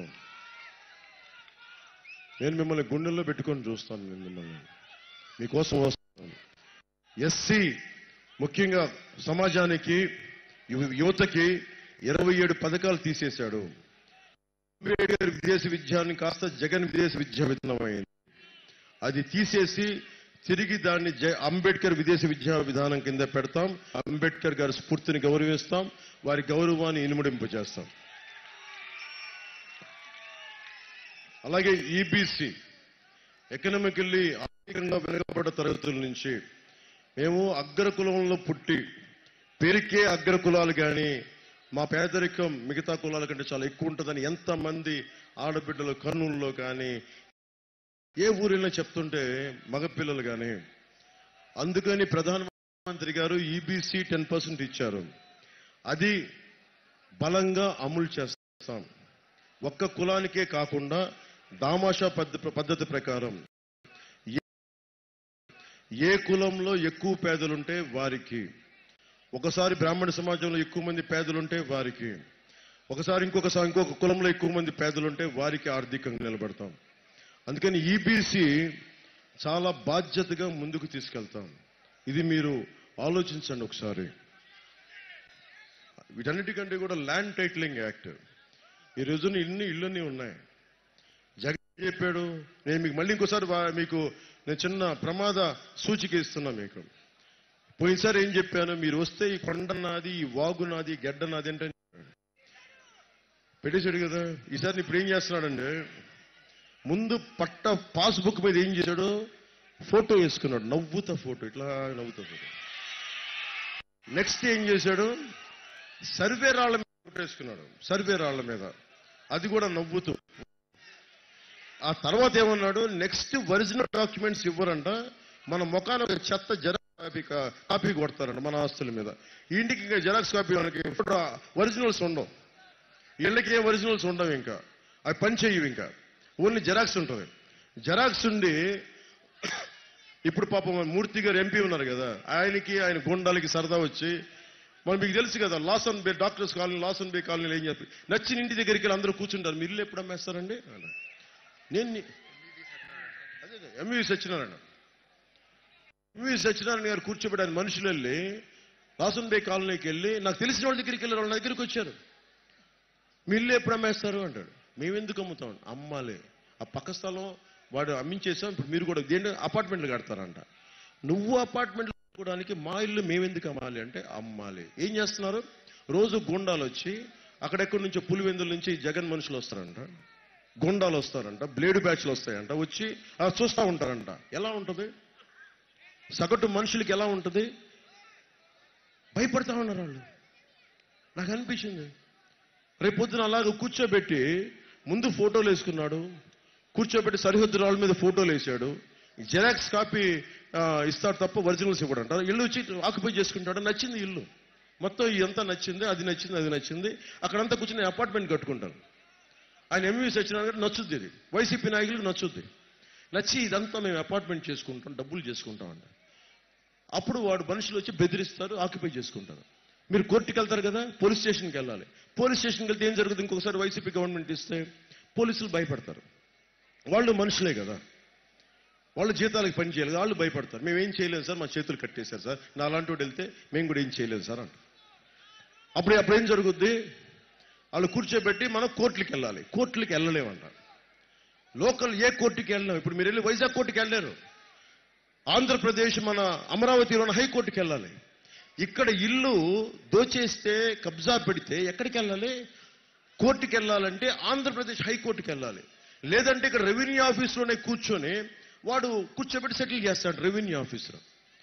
A: నేను మిమ్మల్ని గుండెల్లో పెట్టుకొని చూస్తాను, నేను మిమ్మల్ని మీకోసం వస్తాను. ఎస్సీ ముఖ్యంగా సమాజానికి, యువతకి 27 పథకాలు తీసేశాడు. అంబేద్కర్ విదేశీ విద్యాన్ని కాస్త జగన్ విదేశీ విద్యా విధానమైంది. అది తీసేసి తిరిగి దాన్ని అంబేద్కర్ విదేశీ విద్యా విధానం కింద పెడతాం. అంబేద్కర్ గారి స్ఫూర్తిని గౌరవిస్తాం, వారి గౌరవాన్ని ఇనుమడింపు చేస్తాం. అలాగే ఈబీసీ, ఎకనామికల్లీ ఆర్థికంగా వెనుకబడ్డ తరగతుల నుంచి మేము అగ్రకులంలో పుట్టి పేరుకే అగ్రకులాలు, కానీ మా పేదరికం మిగతా కులాల కంటే చాలా ఎక్కువ ఉంటుందని ఎంతమంది ఆడబిడ్డలు కర్నూలులో కానీ ఏ ఊరిలో చెప్తుంటే మగపిల్లలు కానీ. అందుకని ప్రధానమంత్రి గారు ఈబీసీ 10% ఇచ్చారు. అది బలంగా అమలు చేస్తాం. ఒక్క కులానికే కాకుండా దామాషా పద్ధతి ప్రకారం ఏ కులంలో ఎక్కువ పేదలుంటే వారికి, ఒకసారి బ్రాహ్మణ సమాజంలో ఎక్కువ మంది పేదలుంటే వారికి, ఒకసారి ఇంకొక కులంలో ఎక్కువ మంది పేదలుంటే వారికి ఆర్థికంగా నిలబడతాం. అందుకని ఈబీసీ చాలా బాధ్యతగా ముందుకు తీసుకెళ్తాం. ఇది మీరు ఆలోచించండి ఒకసారి. వీటన్నిటికంటే కూడా ల్యాండ్ టైటిలింగ్ యాక్ట్, ఈ రోజున ఇళ్ళన్నీ ఉన్నాయి. జగన్ చెప్పాడు, నేను మీకు మళ్ళీ ఇంకోసారి మీకు నేను చిన్న ప్రమాద సూచిక ఇస్తున్నా మీకు. పోయినసారి ఏం చెప్పాను, మీరు వస్తే ఈ కొండ నాది, ఈ వాగు నాది, గడ్డ నాది అంటే పెట్టేశాడు కదా. ఈసారి ఇప్పుడు ఏం చేస్తున్నాడంటే, ముందు పాస్బుక్ మీద ఏం చేశాడు, ఫోటో వేసుకున్నాడు, నవ్వుతా ఫోటో, ఇట్లా నవ్వుతా ఫోటో. నెక్స్ట్ ఏం చేశాడు, సర్వే రాళ్ల మీద ఫోటో వేసుకున్నాడు, సర్వే రాళ్ల మీద, అది కూడా నవ్వుతూ. ఆ తర్వాత ఏమన్నాడు, నెక్స్ట్ ఒరిజినల్ డాక్యుమెంట్స్ ఇవ్వరంట, మన ముఖాన చెత్త కాపీ కొడతారంట మన ఆస్తుల మీద. ఇంటికి ఇంకా జెరాక్స్ కాపీ మనకి ఒరిజినల్స్ ఉండవు, ఇళ్ళకి ఏ ఒరిజినల్స్ ఉండవు, ఇంకా అవి పని చేయవు, ఇంకా ఓన్లీ జెరాక్స్ ఉంటుంది. జెరాక్స్ ఉండి ఇప్పుడు పాపం మూర్తి గారు ఎంపీ ఉన్నారు కదా, ఆయన గుండాలకి సరదా వచ్చి, మనం మీకు తెలుసు కదా Lawson Bay doctors colony, Lawson Bay కాలనీలో ఏం చెప్పి నచ్చిన ఇంటి దగ్గరికి వెళ్ళి అందరూ కూర్చుంటారు, మీరు ఇల్లు ఎప్పుడు అమ్మేస్తారండి? నేను అదే ఎంవి సత్యనారాయణ గారు కూర్చోబెట్టారు. మనుషులు వెళ్ళి లాసన్ బే కాలనీకి వెళ్ళి నాకు తెలిసిన వాళ్ళ దగ్గరికి వెళ్ళారు, వాళ్ళ దగ్గరికి వచ్చారు, మీ ఇల్లు ఎప్పుడు అమ్మేస్తారు అంటాడు. మేమెందుకు అమ్ముతాం? అమ్మాలి, ఆ పక్క స్థలం వాడు అమ్మించేసాం, ఇప్పుడు మీరు కూడా దేంట్లో అపార్ట్మెంట్లు కడతారంట. నువ్వు అపార్ట్మెంట్లు కట్టుకోవడానికి మా ఇల్లు మేమెందుకు అమ్మాలి అంటే అమ్మాలి. ఏం చేస్తున్నారు? రోజు గుండాలు వచ్చి అక్కడెక్కడి నుంచో పులివెందుల నుంచి జగన్ మనుషులు వస్తారంట, గుండాలు వస్తారంట, బ్లేడు బ్యాచ్లు వస్తాయంట, వచ్చి చూస్తూ ఉంటారంట. ఎలా ఉంటుంది? సగటు మనుషులకి ఎలా ఉంటుంది? భయపడతా ఉన్నారు వాళ్ళు. నాకు అనిపించింది రేపు పొద్దున అలాగ కూర్చోబెట్టి ముందు ఫోటోలు వేసుకున్నాడు, కూర్చోబెట్టి సరిహద్దు రాళ్ళ మీద ఫోటోలు వేసాడు, జెరాక్స్ కాపీ ఇస్తాడు తప్ప ఒరిజినల్స్ ఇవ్వడంట. ఇల్లు వచ్చి ఆక్యుపై చేసుకుంటాడు, నచ్చింది ఇల్లు మొత్తం, ఇదంతా నచ్చింది, అది నచ్చింది, అక్కడంతా కూర్చొని అపార్ట్మెంట్ కట్టుకుంటారు. ఆయన ఎంవి సత్యనారాయణ గారు నచ్చుద్ది, ఇది వైసీపీ నాయకులకు నచ్చుద్ది, నచ్చి ఇదంతా మేము అపార్ట్మెంట్ చేసుకుంటాం, డబ్బులు చేసుకుంటాం అంట. అప్పుడు వాడు మనుషులు వచ్చి బెదిరిస్తారు, ఆక్యుపై చేసుకుంటారు. మీరు కోర్టుకి వెళ్తారు కదా, పోలీస్ స్టేషన్కి వెళ్ళాలి. పోలీస్ స్టేషన్కి వెళ్తే ఏం జరుగుతుంది? ఇంకొకసారి వైసీపీ గవర్నమెంట్ ఇస్తే పోలీసులు భయపడతారు, వాళ్ళు మనుషులే కదా, వాళ్ళ జీతాలకు పని చేయాలి, వాళ్ళు భయపడతారు. మేమేం చేయలేదు సార్, మా చేతులు కట్టేశారు సార్, నా అలాంటి వాడు వెళ్తే మేము కూడా ఏం చేయలేదు సార్ అంట. అప్పుడు ఏం జరుగుద్ది? వాళ్ళు కూర్చోబెట్టి మనం కోర్టులకు వెళ్ళాలి, కోర్టులకు వెళ్ళలేమంట. లోకల్ ఏ కోర్టుకి వెళ్ళలేము. ఇప్పుడు మీరు వెళ్ళి వైజాగ్ కోర్టుకి వెళ్ళలేరు, ఆంధ్రప్రదేశ్ మన అమరావతిలోని హైకోర్టుకి వెళ్ళాలి. ఇక్కడ ఇల్లు దోచేస్తే కబ్జా పెడితే ఎక్కడికి వెళ్ళాలి? కోర్టుకి వెళ్ళాలంటే ఆంధ్రప్రదేశ్ హైకోర్టుకి వెళ్ళాలి. లేదంటే ఇక్కడ రెవెన్యూ ఆఫీసులోనే కూర్చొని వాడు కూర్చోబెట్టి సెటిల్ చేస్తాడు. రెవెన్యూ ఆఫీసర్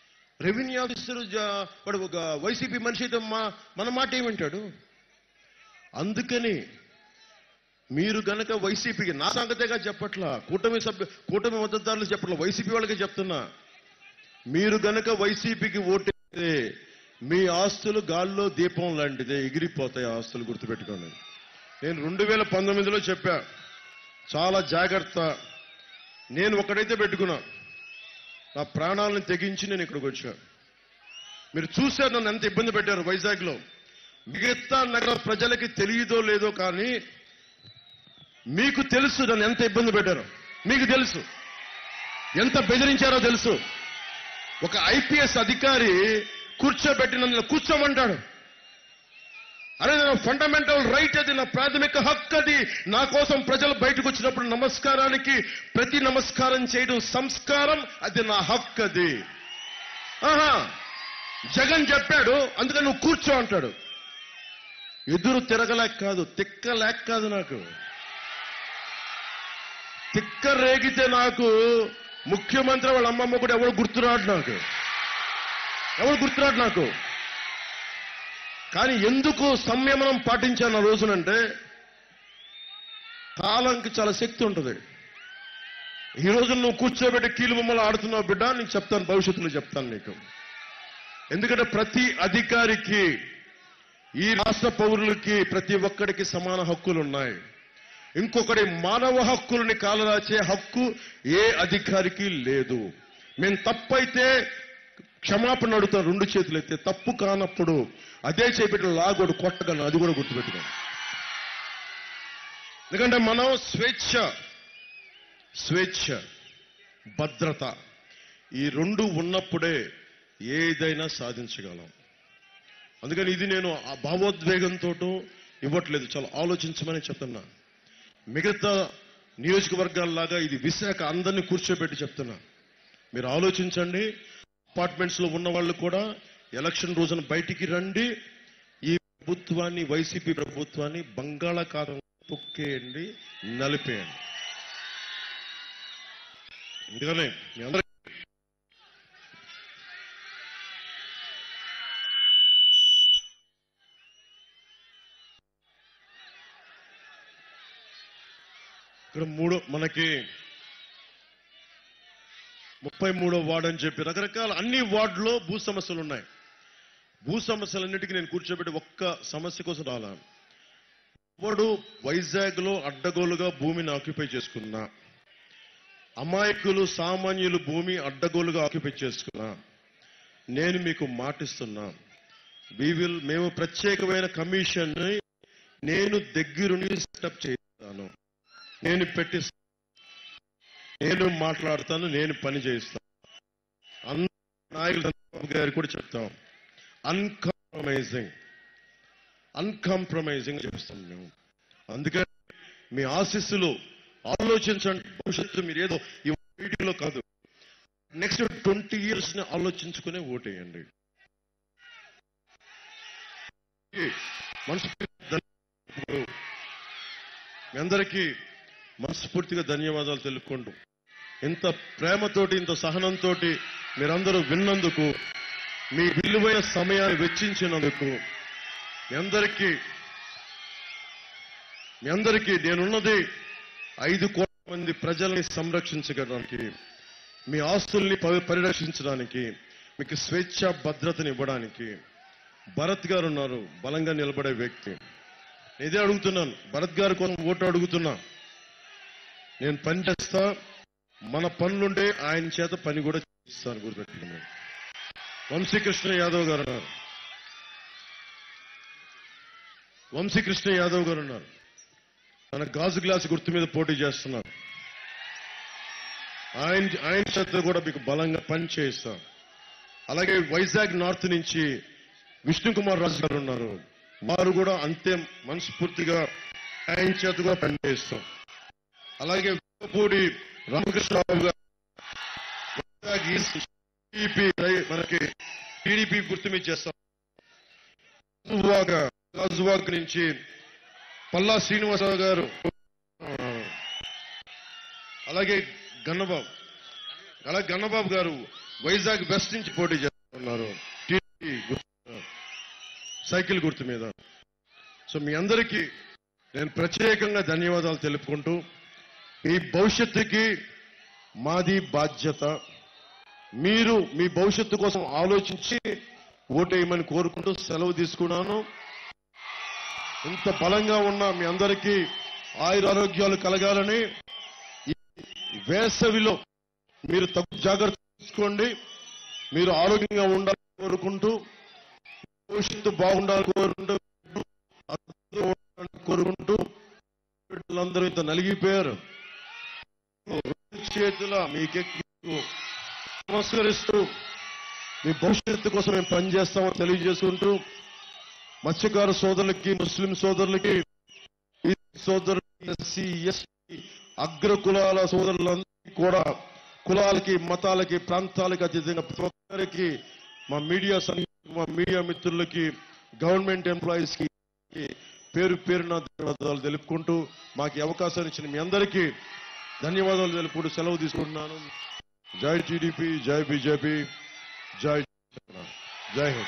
A: వాడు ఒక వైసీపీ మనిషి అయితే మన మాట ఏమంటాడు? అందుకని మీరు గనక వైసీపీకి, నా సంగతేగా చెప్పట్లా, కూటమి మద్దతుదారులు చెప్పట్లా, వైసీపీ వాళ్ళకే చెప్తున్నా, మీరు గనక వైసీపీకి ఓటేస్తే మీ ఆస్తులు గాల్లో దీపం లాంటిదే, ఎగిరిపోతాయి ఆస్తులు, గుర్తుపెట్టుకోండి. నేను 2019లో చెప్పా, చాలా జాగ్రత్త. నేను ఒకటైతే పెట్టుకున్నా, నా ప్రాణాలను తెగించి నేను ఇక్కడికి వచ్చా. మీరు చూశారు నన్ను ఎంత ఇబ్బంది పెట్టారు వైజాగ్లో. మిగతా నగర ప్రజలకి తెలియదో లేదో కానీ మీకు తెలుసు నన్ను ఎంత ఇబ్బంది పెట్టారో, మీకు తెలుసు, ఎంత బెదిరించారో తెలుసు. ఒక ఐపీఎస్ అధికారి కూర్చోబెట్టి నన్ను కూర్చోమంటాడు. అరే నా ఫండమెంటల్ రైట్, అది నా ప్రాథమిక హక్కు, అది నా కోసం ప్రజలు బయటకు వచ్చినప్పుడు నమస్కారానికి ప్రతి నమస్కారం చేయడం సంస్కారం, అది నా హక్కు. అది జగన్ చెప్పాడు అందుకని నువ్వు కూర్చో అంటాడు. ఎదురు తిరగలేక కాదు, తిక్కలేక కాదు, నాకు తిక్క రేగితే నాకు ముఖ్యమంత్రి వాళ్ళ అమ్మమ్మ కూడా ఎవరు గుర్తురాడు నాకు. కానీ ఎందుకు సంయమనం పాటించాను ఆ రోజునంటే, కాలంకి చాలా శక్తి ఉంటుంది. ఈ రోజు నువ్వు కూర్చోబెట్టి కీలు బొమ్మలు ఆడుతున్నావు బిడ్డ, నీకు చెప్తాను, భవిష్యత్తులో చెప్తాను నీకు. ఎందుకంటే ప్రతి అధికారికి, ఈ రాష్ట్ర పౌరులకి ప్రతి ఒక్కడికి సమాన హక్కులు ఉన్నాయి. ఇంకొకటి మానవ హక్కులని కాలరాచే హక్కు ఏ అధికారికి లేదు. మేము తప్పైతే క్షమాపణ అడుగుతాం, 2 చేతులు అయితే. తప్పు కానప్పుడు అదే చేపెట్టిన లాగోడు కొట్టగలను, అది కూడా గుర్తుపెట్టుకోండి. ఎందుకంటే మనం స్వేచ్ఛ భద్రత ఈ 2 ఉన్నప్పుడే ఏదైనా సాధించగలం. అందుకని ఇది నేను ఆ భావోద్వేగంతో ఇవ్వట్లేదు, చాలా ఆలోచించమని చెప్తున్నా. మిగతా నియోజకవర్గాల్లాగా ఇది విశాఖ, అందరినీ కూర్చోబెట్టి చెప్తున్నా, మీరు ఆలోచించండి. అపార్ట్మెంట్స్ లో ఉన్న వాళ్ళు కూడా ఎలక్షన్ రోజున బయటికి రండి, ఈ ప్రభుత్వాన్ని, వైసీపీ ప్రభుత్వాన్ని బంగాళాఖాతం తొక్కేయండి, నలిపేయండి. ఎందుకనే మీ అందరూ ఇక్కడ మనకి 33వ వార్డు అని చెప్పి రకరకాల అన్ని వార్డులో భూ సమస్యలు ఉన్నాయి. భూ సమస్యలన్నిటికీ నేను కూర్చోబెట్టి ఒక్క సమస్య కోసం రాలా. వాడు వైజాగ్ లో అడ్డగోలుగా భూమిని ఆక్యుపై చేసుకున్నా, అమాయకులు సామాన్యులు భూమి అడ్డగోలుగా ఆక్యుపై చేసుకున్నా, నేను మీకు మాటిస్తున్నా, మేము ప్రత్యేకమైన కమిషన్ నేను దగ్గరుండి సెటప్ చేస్తాను, నేను పెట్టిస్తాను, నేను మాట్లాడతాను, నేను పని చేస్తాను. అందరూ నాయకులు చంద్రబాబు గారు కూడా చెప్తాం, అన్కాంప్రమైజింగ్ చేస్తాం మేము. అందుకని మీ ఆశీస్సులు ఆలోచించండి. భవిష్యత్తు మీరు ఏదో ఈ వీడియోలో కాదు, నెక్స్ట్ 20 years ని ఆలోచించుకునే ఓటేయండి. మీ అందరికీ మనస్ఫూర్తిగా ధన్యవాదాలు తెలుపుకుంటూ, ఇంత ప్రేమతోటి ఇంత సహనంతో మీరందరూ విన్నందుకు, మీ విలువైన సమయాన్ని వెచ్చించినందుకు మీ అందరికీ నేనున్నది 5 కోట్ల మంది ప్రజల్ని సంరక్షించడానికి, మీ ఆస్తుల్ని పరిరక్షించడానికి, మీకు స్వేచ్ఛ భద్రతని ఇవ్వడానికి. భరత్ గారు ఉన్నారు, బలంగా నిలబడే వ్యక్తి. ఇదే అడుగుతున్నాను, భరత్ గారి కోసం ఓటు అడుగుతున్నా. నేను పని చేస్తా, మన పనులుంటే ఆయన చేత పని కూడా చేస్తాను, గుర్తుపెట్టుకున్నాను. వంశీకృష్ణ యాదవ్ గారు ఉన్నారు, తన గాజు గ్లాసు గుర్తు మీద పోటీ చేస్తున్నారు. ఆయన చేత కూడా మీకు బలంగా పని చేయిస్తాం. అలాగే వైజాగ్ నార్త్ నుంచి విష్ణు కుమార్ రాజు గారు ఉన్నారు, వారు కూడా అంతే మనస్ఫూర్తిగా ఆయన చేత కూడా పని చేయిస్తాం. అలాగే పూడి రామకృష్ణరావు గారు వైజాగ్ ఈస్ట్ మనకి టీడీపీ గుర్తు మీద చేస్తాం. గాజువాక్ నుంచి పల్లా శ్రీనివాసరావు గారు, అలాగే గన్నబాబు గారు వైజాగ్ వెస్ట్ నుంచి పోటీ చేస్తున్నారు సైకిల్ గుర్తు మీద. సో మీ అందరికీ నేను ప్రత్యేకంగా ధన్యవాదాలు తెలుపుకుంటూ, మీ భవిష్యత్తుకి మాది బాధ్యత. మీరు మీ భవిష్యత్తు కోసం ఆలోచించి ఓటేయమని కోరుకుంటూ సెలవు తీసుకున్నాను. ఇంత బలంగా ఉన్న మీ అందరికీ ఆయురారోగ్యాలు కలగాలని, ఈ వేసవిలో మీరు తగు జాగ్రత్త తీసుకోండి, మీరు ఆరోగ్యంగా ఉండాలని కోరుకుంటూ, భవిష్యత్తు బాగుండాలని కోరుకుంటూ పిల్లలందరూ ఇంత నలిగిపోయారు. చేతుల మీకెక్కి నమస్కరిస్తూ మీ భవిష్యత్తు కోసం మేము పనిచేస్తామని తెలియజేసుకుంటూ, మత్స్యకార సోదరులకి, ముస్లిం సోదరులకి, ఎస్సీ ఎస్టీ అగ్ర కులాల సోదరులందరికీ కూడా, కులాలకి మతాలకి ప్రాంతాలకి అతీతంగా ప్రతి ఒక్కరికి, మా మీడియా మిత్రులకి, గవర్నమెంట్ ఎంప్లాయీస్ కి పేరు పేరున ధన్యవాదాలు తెలుపుకుంటూ, మాకు అవకాశాన్ని ఇచ్చిన మీ అందరికీ ధన్యవాదాలు తెలుపుకుంటూ సెలవు తీసుకుంటున్నాను. జై టీడీపీ, జై బీజేపీ, జై హింద్.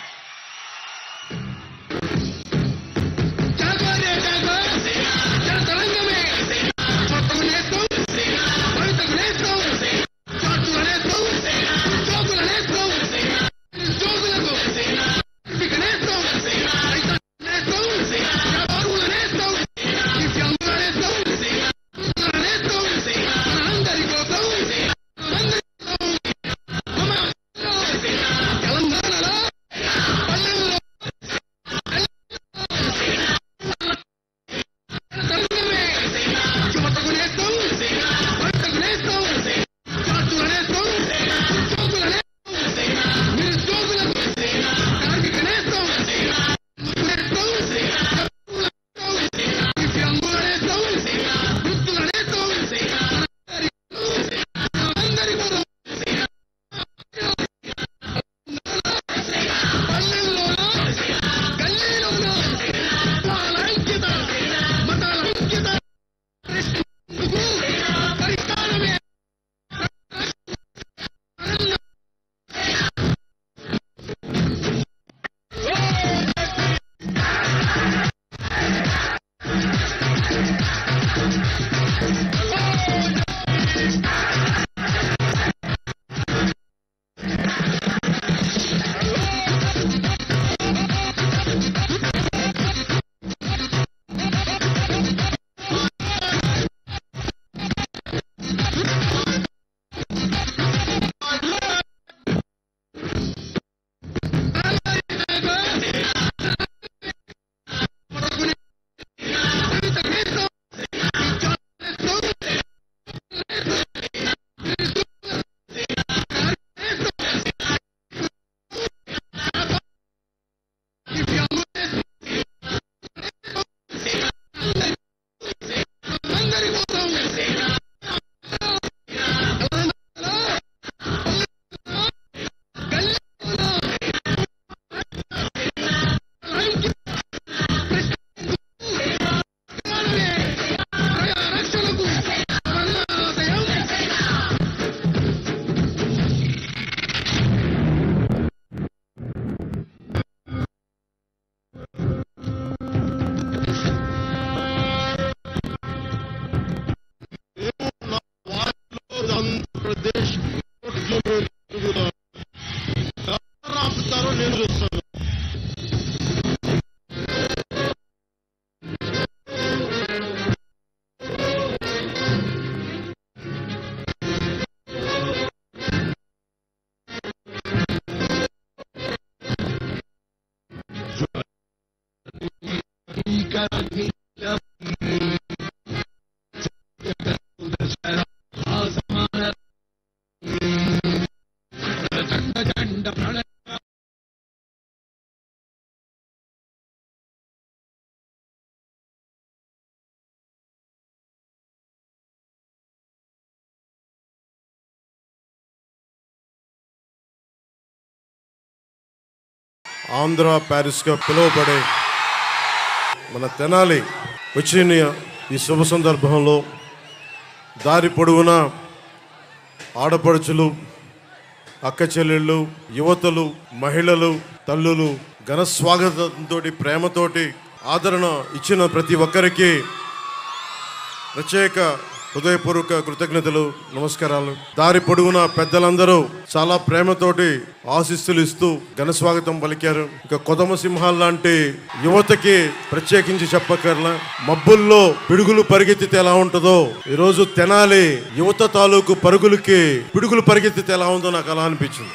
A: ఆంధ్ర ప్యారిస్గా పిలువబడే మన తెనాలి వచ్చిన ఈ శుభ సందర్భంలో దారి పొడవునా ఆడపడుచులు, అక్క చెల్లెళ్ళు, యువతలు, మహిళలు, తల్లులు ఘన స్వాగతంతో, ప్రేమతోటి ఆదరణ ఇచ్చిన ప్రతి ఒక్కరికి ప్రత్యేక హృదయపూర్వక కృతజ్ఞతలు, నమస్కారాలు. దారి పొడవునా పెద్దలందరూ చాలా ప్రేమతోటి ఆశీస్సులు ఇస్తూ ఘన స్వాగతం పలికారు. ఇక కొదమ సింహాలు లాంటి యువతకి ప్రత్యేకించి చెప్పకర్లా. మబ్బుల్లో పిడుగులు పరిగెత్తితే ఎలా ఉంటుందో ఈరోజు తెనాలి యువత తాలూకు పరుగులకి పిడుగులు పరిగెత్తితే ఎలా ఉందో నాకు అలా అనిపించింది.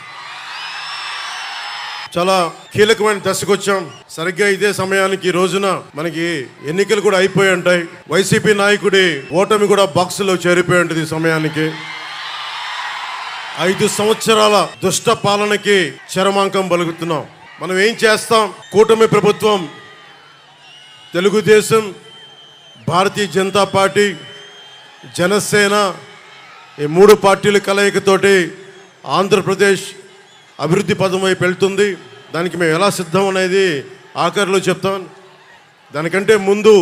A: చాలా కీలకమైన దశకు వచ్చాం. సరిగ్గా ఇదే సమయానికి ఈ రోజున మనకి ఎన్నికలు కూడా అయిపోయి ఉంటాయి. వైసీపీ నాయకుడి ఓటమి కూడా బాక్సులో చేరిపోయి ఉంటుంది. ఈ సమయానికి 5 సంవత్సరాల దుష్ట పాలనకి చరమాంకం పలుకుతున్నాం. మనం ఏం చేస్తాం? కూటమి ప్రభుత్వం, తెలుగుదేశం, భారతీయ జనతా పార్టీ, జనసేన, ఈ 3 పార్టీల కలయికతోటి ఆంధ్రప్రదేశ్ అభివృద్ధి పదం వైపు వెళ్తుంది. దానికి మేము ఎలా సిద్ధం అనేది ఆఖరిలో చెప్తాం. దానికంటే ముందు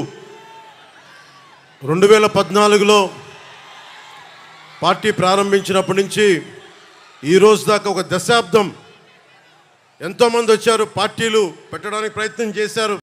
A: 2014లో పార్టీ ప్రారంభించినప్పటి నుంచి ఈ రోజు దాకా ఒక దశాబ్దం ఎంతోమంది వచ్చారు, పార్టీలు పెట్టడానికి ప్రయత్నం చేశారు.